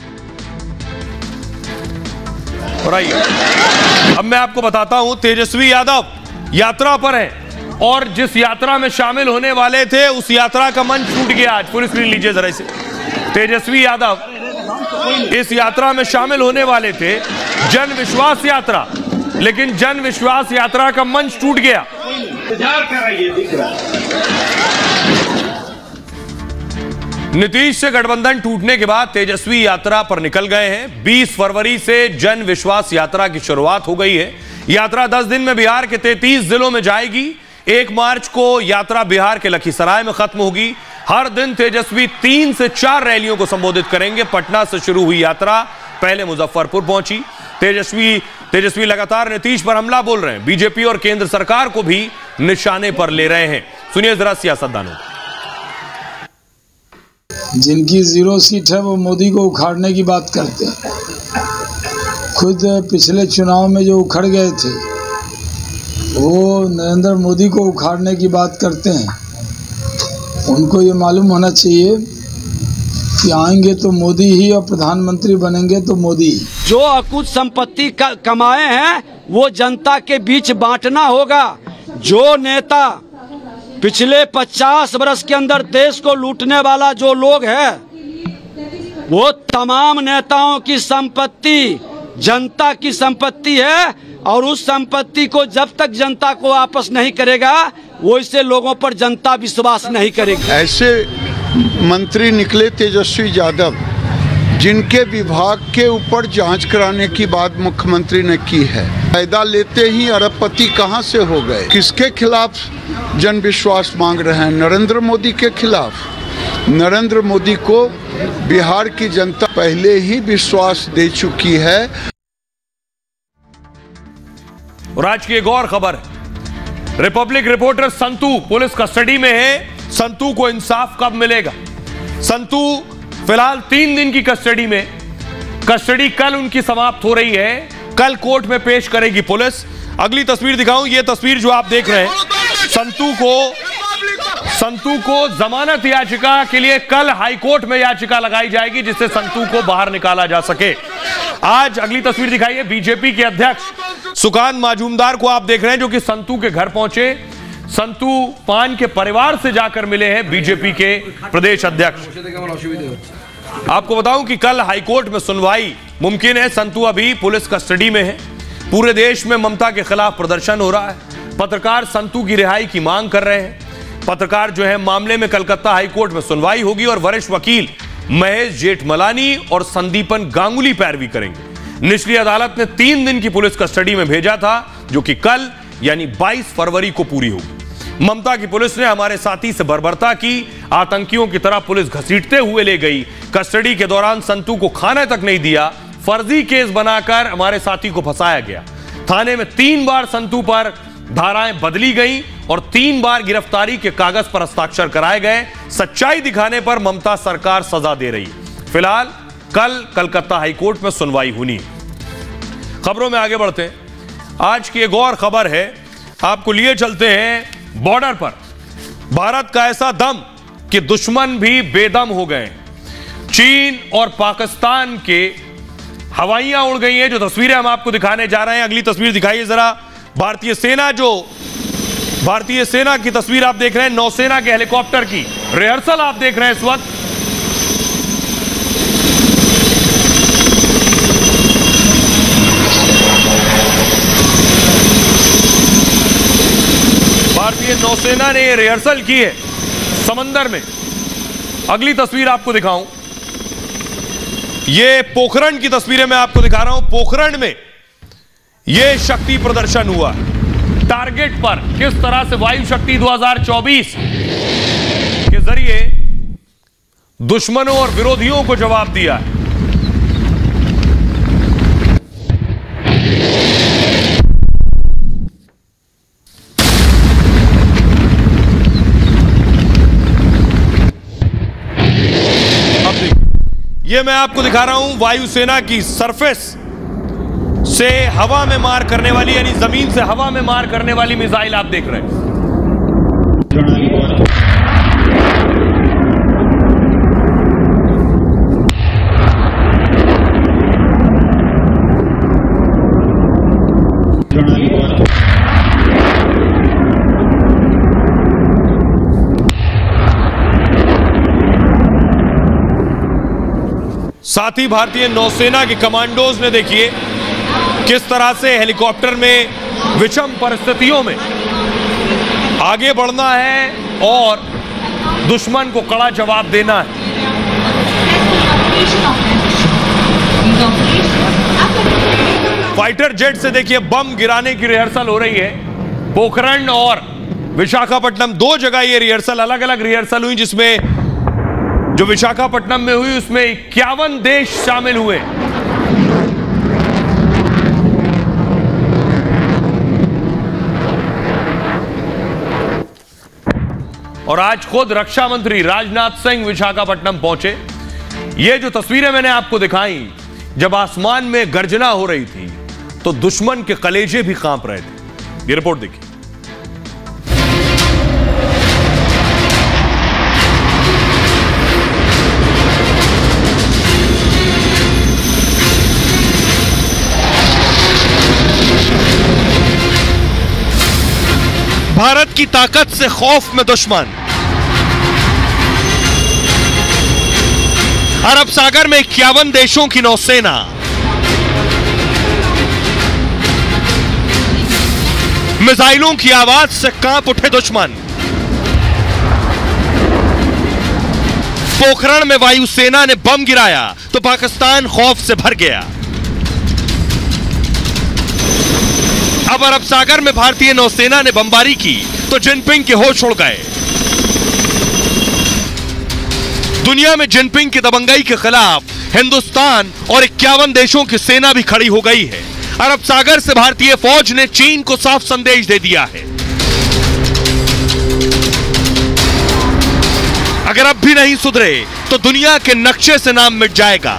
और आइए अब मैं आपको बताता हूं, तेजस्वी यादव यात्रा पर हैं और जिस यात्रा में शामिल होने वाले थे उस यात्रा का मंच टूट गया। आज पूरी स्क्रीन लीजिए जरा इसे। तेजस्वी यादव इस यात्रा में शामिल होने वाले थे, जन विश्वास यात्रा, लेकिन जन विश्वास यात्रा का मंच टूट गया। इंतजार कर रही है, दिख रहा है। नीतीश से गठबंधन टूटने के बाद तेजस्वी यात्रा पर निकल गए हैं। बीस फरवरी से जन विश्वास यात्रा की शुरुआत हो गई है। यात्रा दस दिन में बिहार के तैंतीस जिलों में जाएगी। एक मार्च को यात्रा बिहार के लखीसराय में खत्म होगी। हर दिन तेजस्वी तीन से चार रैलियों को संबोधित करेंगे। पटना से शुरू हुई यात्रा पहले मुजफ्फरपुर पहुंची। तेजस्वी तेजस्वी लगातार नीतीश पर हमला बोल रहे हैं। बीजेपी और केंद्र सरकार को भी निशाने पर ले रहे हैं। सुनिए जरा सियासतदानों। जिनकी जीरो सीट है वो मोदी को उखाड़ने की बात करते हैं। खुद पिछले चुनाव में जो उखड़ गए थे वो नरेंद्र मोदी को उखाड़ने की बात करते हैं। उनको ये मालूम होना चाहिए कि आएंगे तो मोदी ही और प्रधानमंत्री बनेंगे तो मोदी ही। जो अकुत संपत्ति कमाए हैं वो जनता के बीच बांटना होगा। जो नेता पिछले पचास वर्ष के अंदर देश को लूटने वाला जो लोग है वो तमाम नेताओं की संपत्ति जनता की संपत्ति है और उस संपत्ति को जब तक जनता को वापस नहीं करेगा वो इससे लोगों पर जनता विश्वास नहीं करेगी। ऐसे मंत्री निकले तेजस्वी यादव जिनके विभाग के ऊपर जांच कराने की बात मुख्यमंत्री ने की है। फायदा लेते ही अरबपति कहां से हो गए? किसके खिलाफ जन विश्वास मांग रहे हैं? नरेंद्र मोदी के खिलाफ। नरेंद्र मोदी को बिहार की जनता पहले ही विश्वास दे चुकी है। और आज की एक और खबर है। Republic reporter Santu police custody में है। संतू को इंसाफ कब मिलेगा? संतू फिलहाल तीन दिन की कस्टडी में। कस्टडी कल उनकी समाप्त हो रही है। कल कोर्ट में पेश करेगी पुलिस। अगली तस्वीर दिखाऊं। ये तस्वीर जो आप देख रहे हैं संतू को संतू को जमानत याचिका के लिए कल हाईकोर्ट में याचिका लगाई जाएगी जिससे संतू को बाहर निकाला जा सके। आज अगली तस्वीर दिखाई है। बीजेपी के अध्यक्ष सुकान माजूमदार को आप देख रहे हैं जो कि संतू के घर पहुंचे। संतू पान के परिवार से जाकर मिले हैं बीजेपी के प्रदेश अध्यक्ष। आपको बताऊं कि कल हाईकोर्ट में सुनवाई मुमकिन है। संतू अभी पुलिस कस्टडी में है। पूरे देश में ममता के खिलाफ प्रदर्शन हो रहा है। पत्रकार संतू की रिहाई की मांग कर रहे हैं। पत्रकार जो है मामले में कलकत्ता हाईकोर्ट में सुनवाई होगी और वरिष्ठ वकील महेश जेठमलानी और संदीपन गांगुली पैरवी करेंगे। निचली अदालत ने तीन दिन की पुलिस कस्टडी में भेजा था जो कि कल यानी बाईस फरवरी को पूरी होगी। ममता की पुलिस ने हमारे साथी से बर्बरता की। आतंकियों की तरह पुलिस घसीटते हुए ले गई। कस्टडी के दौरान संतू को खाने तक नहीं दिया। फर्जी केस बनाकर हमारे साथी को फंसाया गया। थाने में तीन बार संतू पर धाराएं बदली गई और तीन बार गिरफ्तारी के कागज पर हस्ताक्षर कराए गए। सच्चाई दिखाने पर ममता सरकार सजा दे रही है। फिलहाल कल कलकत्ता हाईकोर्ट में सुनवाई होनी। खबरों में आगे बढ़ते हैं। आज की एक और खबर है। आपको लिए चलते हैं बॉर्डर पर। भारत का ऐसा दम कि दुश्मन भी बेदम हो गए। चीन और पाकिस्तान के हवाइयां उड़ गई हैं। जो तस्वीरें हम आपको दिखाने जा रहे हैं। अगली तस्वीर दिखाइए जरा। भारतीय सेना जो भारतीय सेना की तस्वीर आप देख रहे हैं। नौसेना के हेलीकॉप्टर की रिहर्सल आप देख रहे हैं इस वक्त। भारतीय नौसेना ने रिहर्सल की है समंदर में। अगली तस्वीर आपको दिखाऊं। ये पोखरण की तस्वीरें मैं आपको दिखा रहा हूं। पोखरण में यह शक्ति प्रदर्शन हुआ। टारगेट पर किस तरह से वायु शक्ति दो हज़ार चौबीस के जरिए दुश्मनों और विरोधियों को जवाब दिया है। ये मैं आपको दिखा रहा हूं वायुसेना की सरफेस से हवा में मार करने वाली यानी जमीन से हवा में मार करने वाली मिसाइल आप देख रहे हैं। साथ ही भारतीय नौसेना के कमांडोज ने देखिए किस तरह से हेलीकॉप्टर में विषम परिस्थितियों में आगे बढ़ना है और दुश्मन को कड़ा जवाब देना है। फाइटर जेट से देखिए बम गिराने की रिहर्सल हो रही है। पोखरण और विशाखापट्टनम दो जगह ये रिहर्सल, अलग अलग रिहर्सल हुई, जिसमें जो विशाखापट्टनम में हुई उसमें इक्यावन देश शामिल हुए। और आज खुद रक्षा मंत्री राजनाथ सिंह विशाखापट्टनम पहुंचे। ये जो तस्वीरें मैंने आपको दिखाई, जब आसमान में गर्जना हो रही थी तो दुश्मन के कलेजे भी कांप रहे थे। ये रिपोर्ट देखिए। भारत की ताकत से खौफ में दुश्मन। अरब सागर में इक्यावन देशों की नौसेना। मिसाइलों की आवाज से कांप उठे दुश्मन। पोखरण में वायुसेना ने बम गिराया तो पाकिस्तान खौफ से भर गया। अब अरब सागर में भारतीय नौसेना ने बमबारी की तो जिनपिंग के होश उड़ गए। दुनिया में जिनपिंग की दबंगई के खिलाफ हिंदुस्तान और इक्यावन देशों की सेना भी खड़ी हो गई है। अरब सागर से भारतीय फौज ने चीन को साफ संदेश दे दिया है, अगर अब भी नहीं सुधरे तो दुनिया के नक्शे से नाम मिट जाएगा।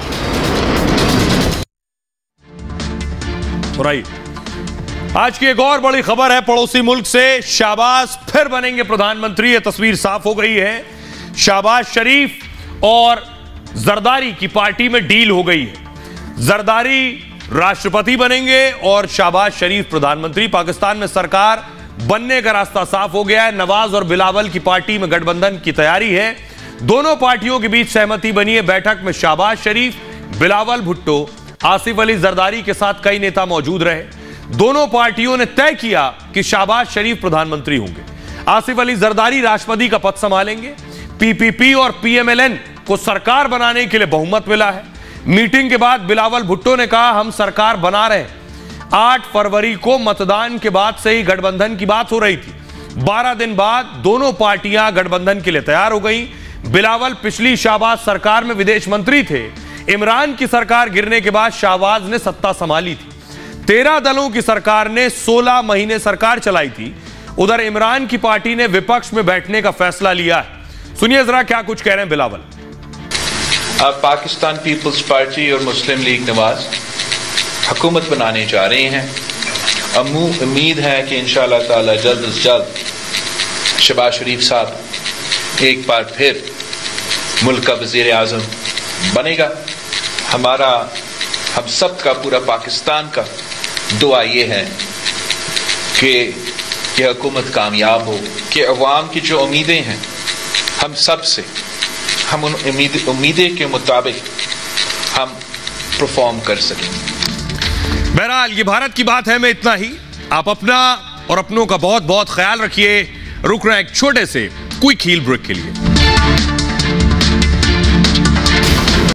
आज की एक और बड़ी खबर है पड़ोसी मुल्क से। शाहबाज फिर बनेंगे प्रधानमंत्री, यह तस्वीर साफ हो गई है। शाहबाज शरीफ और जरदारी की पार्टी में डील हो गई है। जरदारी राष्ट्रपति बनेंगे और शाहबाज शरीफ प्रधानमंत्री। पाकिस्तान में सरकार बनने का रास्ता साफ हो गया है। नवाज और बिलावल की पार्टी में गठबंधन की तैयारी है। दोनों पार्टियों के बीच सहमति बनी है। बैठक में शाहबाज शरीफ, बिलावल भुट्टो, आसिफ अली जरदारी के साथ कई नेता मौजूद रहे। दोनों पार्टियों ने तय किया कि शाहबाज शरीफ प्रधानमंत्री होंगे, आसिफ अली जरदारी राष्ट्रपति का पद संभालेंगे। पीपीपी और पीएमएलएन को सरकार बनाने के लिए बहुमत मिला है। मीटिंग के बाद बिलावल भुट्टो ने कहा, हम सरकार बना रहे हैं। आठ फरवरी को मतदान के बाद से ही गठबंधन की बात हो रही थी। बारह दिन बाद दोनों पार्टियां गठबंधन के लिए तैयार हो गई। बिलावल पिछली शाहबाज सरकार में विदेश मंत्री थे। इमरान की सरकार गिरने के बाद शाहबाज ने सत्ता संभाली थी। तेरह दलों की सरकार ने सोलह महीने सरकार चलाई थी। उधर इमरान की पार्टी ने विपक्ष में बैठने का फैसला लिया है। सुनिए जरा क्या कुछ कह रहे हैं बिलावल। अब पाकिस्तान पीपल्स पार्टी और मुस्लिम लीग नवाज हुकूमत बनाने जा रहे हैं। अब उम्मीद है कि इंशाअल्लाह ताला जल्द अज जल्द शहबाज शरीफ साहब एक बार फिर मुल्क का वजीर आजम बनेगा। हमारा हम सब का, पूरा पाकिस्तान का दुआ ये है कि यह हुकूमत कामयाब हो, कि अवाम की जो उम्मीदें हैं हम सब से, हम उन उम्मीद उम्मीदें के मुताबिक हम परफॉर्म कर सकें। बहरहाल ये भारत की बात है में इतना ही। आप अपना और अपनों का बहुत बहुत ख्याल रखिए। रुक रहे हैं एक छोटे से क्विक हील ब्रेक के लिए।